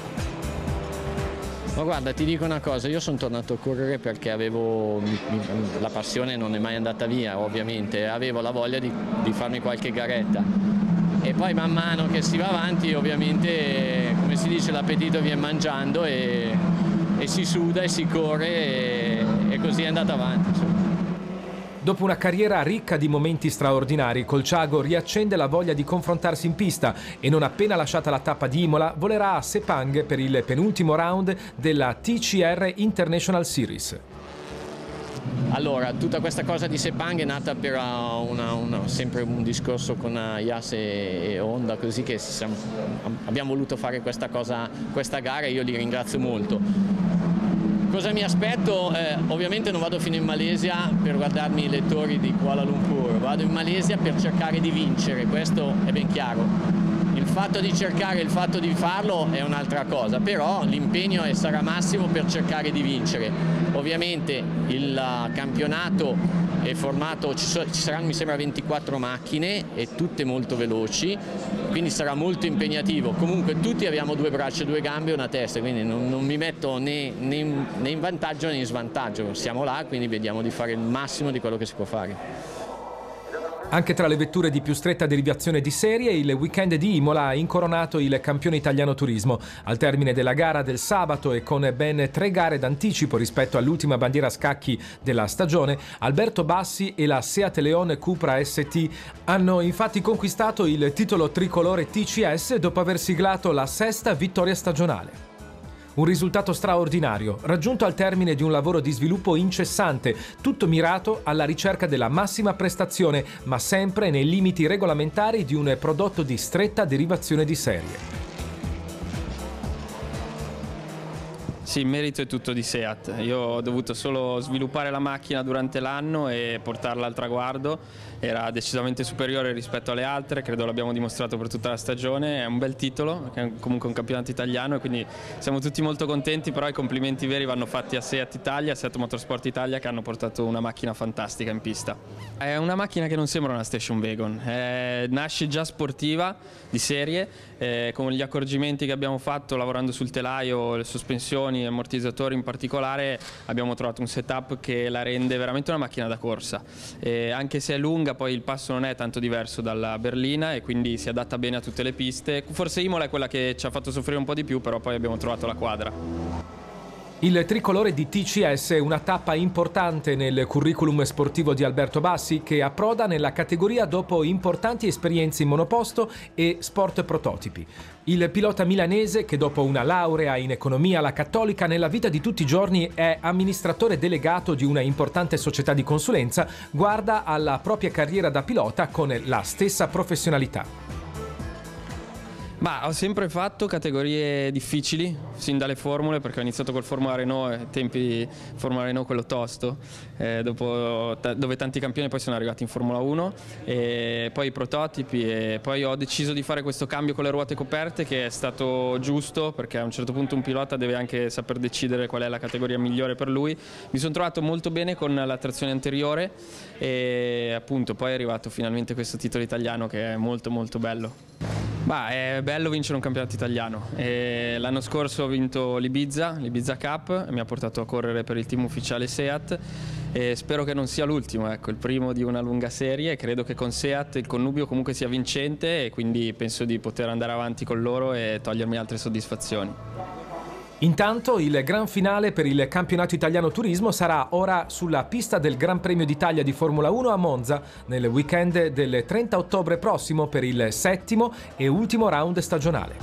Ma guarda, ti dico una cosa, io sono tornato a correre perché avevo la passione, non è mai andata via ovviamente, avevo la voglia di farmi qualche garetta e poi man mano che si va avanti ovviamente, come si dice, l'appetito viene mangiando e si suda e si corre e così è andata avanti, insomma. Dopo una carriera ricca di momenti straordinari, Colciago riaccende la voglia di confrontarsi in pista e non appena lasciata la tappa di Imola volerà a Sepang per il penultimo round della TCR International Series. Allora, tutta questa cosa di Sepang è nata per sempre un discorso con Yas e Honda, così che abbiamo voluto fare questa gara e io li ringrazio molto. Cosa mi aspetto? Ovviamente non vado fino in Malesia per guardarmi le torri di Kuala Lumpur, vado in Malesia per cercare di vincere, questo è ben chiaro. Il fatto di cercare, il fatto di farlo è un'altra cosa, però l'impegno sarà massimo per cercare di vincere. Ovviamente il campionato è formato, ci saranno mi sembra 24 macchine e tutte molto veloci, quindi sarà molto impegnativo. Comunque tutti abbiamo 2 braccia, 2 gambe e una testa, quindi non mi metto né in vantaggio né in svantaggio. Siamo là, quindi vediamo di fare il massimo di quello che si può fare. Anche tra le vetture di più stretta derivazione di serie, il weekend di Imola ha incoronato il campione italiano turismo. Al termine della gara del sabato e con ben 3 gare d'anticipo rispetto all'ultima bandiera a scacchi della stagione, Alberto Bassi e la Seat Leone Cupra ST hanno infatti conquistato il titolo tricolore TCS dopo aver siglato la 6ª vittoria stagionale. Un risultato straordinario, raggiunto al termine di un lavoro di sviluppo incessante, tutto mirato alla ricerca della massima prestazione, ma sempre nei limiti regolamentari di un prodotto di stretta derivazione di serie. Sì, il merito è tutto di Seat. Io ho dovuto solo sviluppare la macchina durante l'anno e portarla al traguardo. Era decisamente superiore rispetto alle altre, credo l'abbiamo dimostrato per tutta la stagione. È un bel titolo, è comunque un campionato italiano e quindi siamo tutti molto contenti, però i complimenti veri vanno fatti a Seat Italia, a Seat Motorsport Italia, che hanno portato una macchina fantastica in pista. È una macchina che non sembra una station wagon, nasce già sportiva, di serie, con gli accorgimenti che abbiamo fatto lavorando sul telaio, le sospensioni, ammortizzatori in particolare, abbiamo trovato un setup che la rende veramente una macchina da corsa. Anche se è lunga, poi il passo non è tanto diverso dalla berlina e quindi si adatta bene a tutte le piste. Forse Imola è quella che ci ha fatto soffrire un po' di più, però poi abbiamo trovato la quadra. Il tricolore di TCS è una tappa importante nel curriculum sportivo di Alberto Bassi, che approda nella categoria dopo importanti esperienze in monoposto e sport prototipi. Il pilota milanese, che dopo una laurea in economia alla Cattolica nella vita di tutti i giorni è amministratore delegato di una importante società di consulenza, guarda alla propria carriera da pilota con la stessa professionalità. Ma ho sempre fatto categorie difficili, sin dalle formule, perché ho iniziato col Formula Renault, tempi Formula Renault quello tosto, dove tanti campioni poi sono arrivati in Formula 1, e poi i prototipi, e poi ho deciso di fare questo cambio con le ruote coperte, che è stato giusto, perché a un certo punto un pilota deve anche saper decidere qual è la categoria migliore per lui. Mi sono trovato molto bene con la trazione anteriore e appunto poi è arrivato finalmente questo titolo italiano che è molto molto bello. È bello vincere un campionato italiano. L'anno scorso ho vinto l'Ibiza Cup, mi ha portato a correre per il team ufficiale Seat e spero che non sia l'ultimo, ecco, il primo di una lunga serie. Credo che con Seat il connubio comunque sia vincente e quindi penso di poter andare avanti con loro e togliermi altre soddisfazioni. Intanto il gran finale per il campionato italiano turismo sarà ora sulla pista del Gran Premio d'Italia di Formula 1 a Monza nel weekend del 30 ottobre prossimo per il 7° e ultimo round stagionale.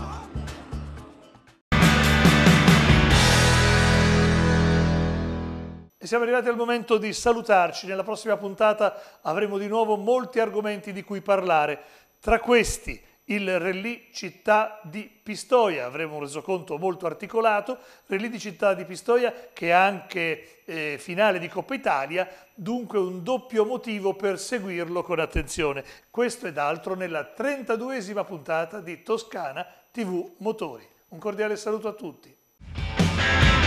E siamo arrivati al momento di salutarci. Nella prossima puntata avremo di nuovo molti argomenti di cui parlare. Tra questi il Rallye Città di Pistoia, avremo un resoconto molto articolato, Rallye di Città di Pistoia che è anche finale di Coppa Italia, dunque un doppio motivo per seguirlo con attenzione. Questo ed altro nella 32esima puntata di Toscana TV Motori. Un cordiale saluto a tutti.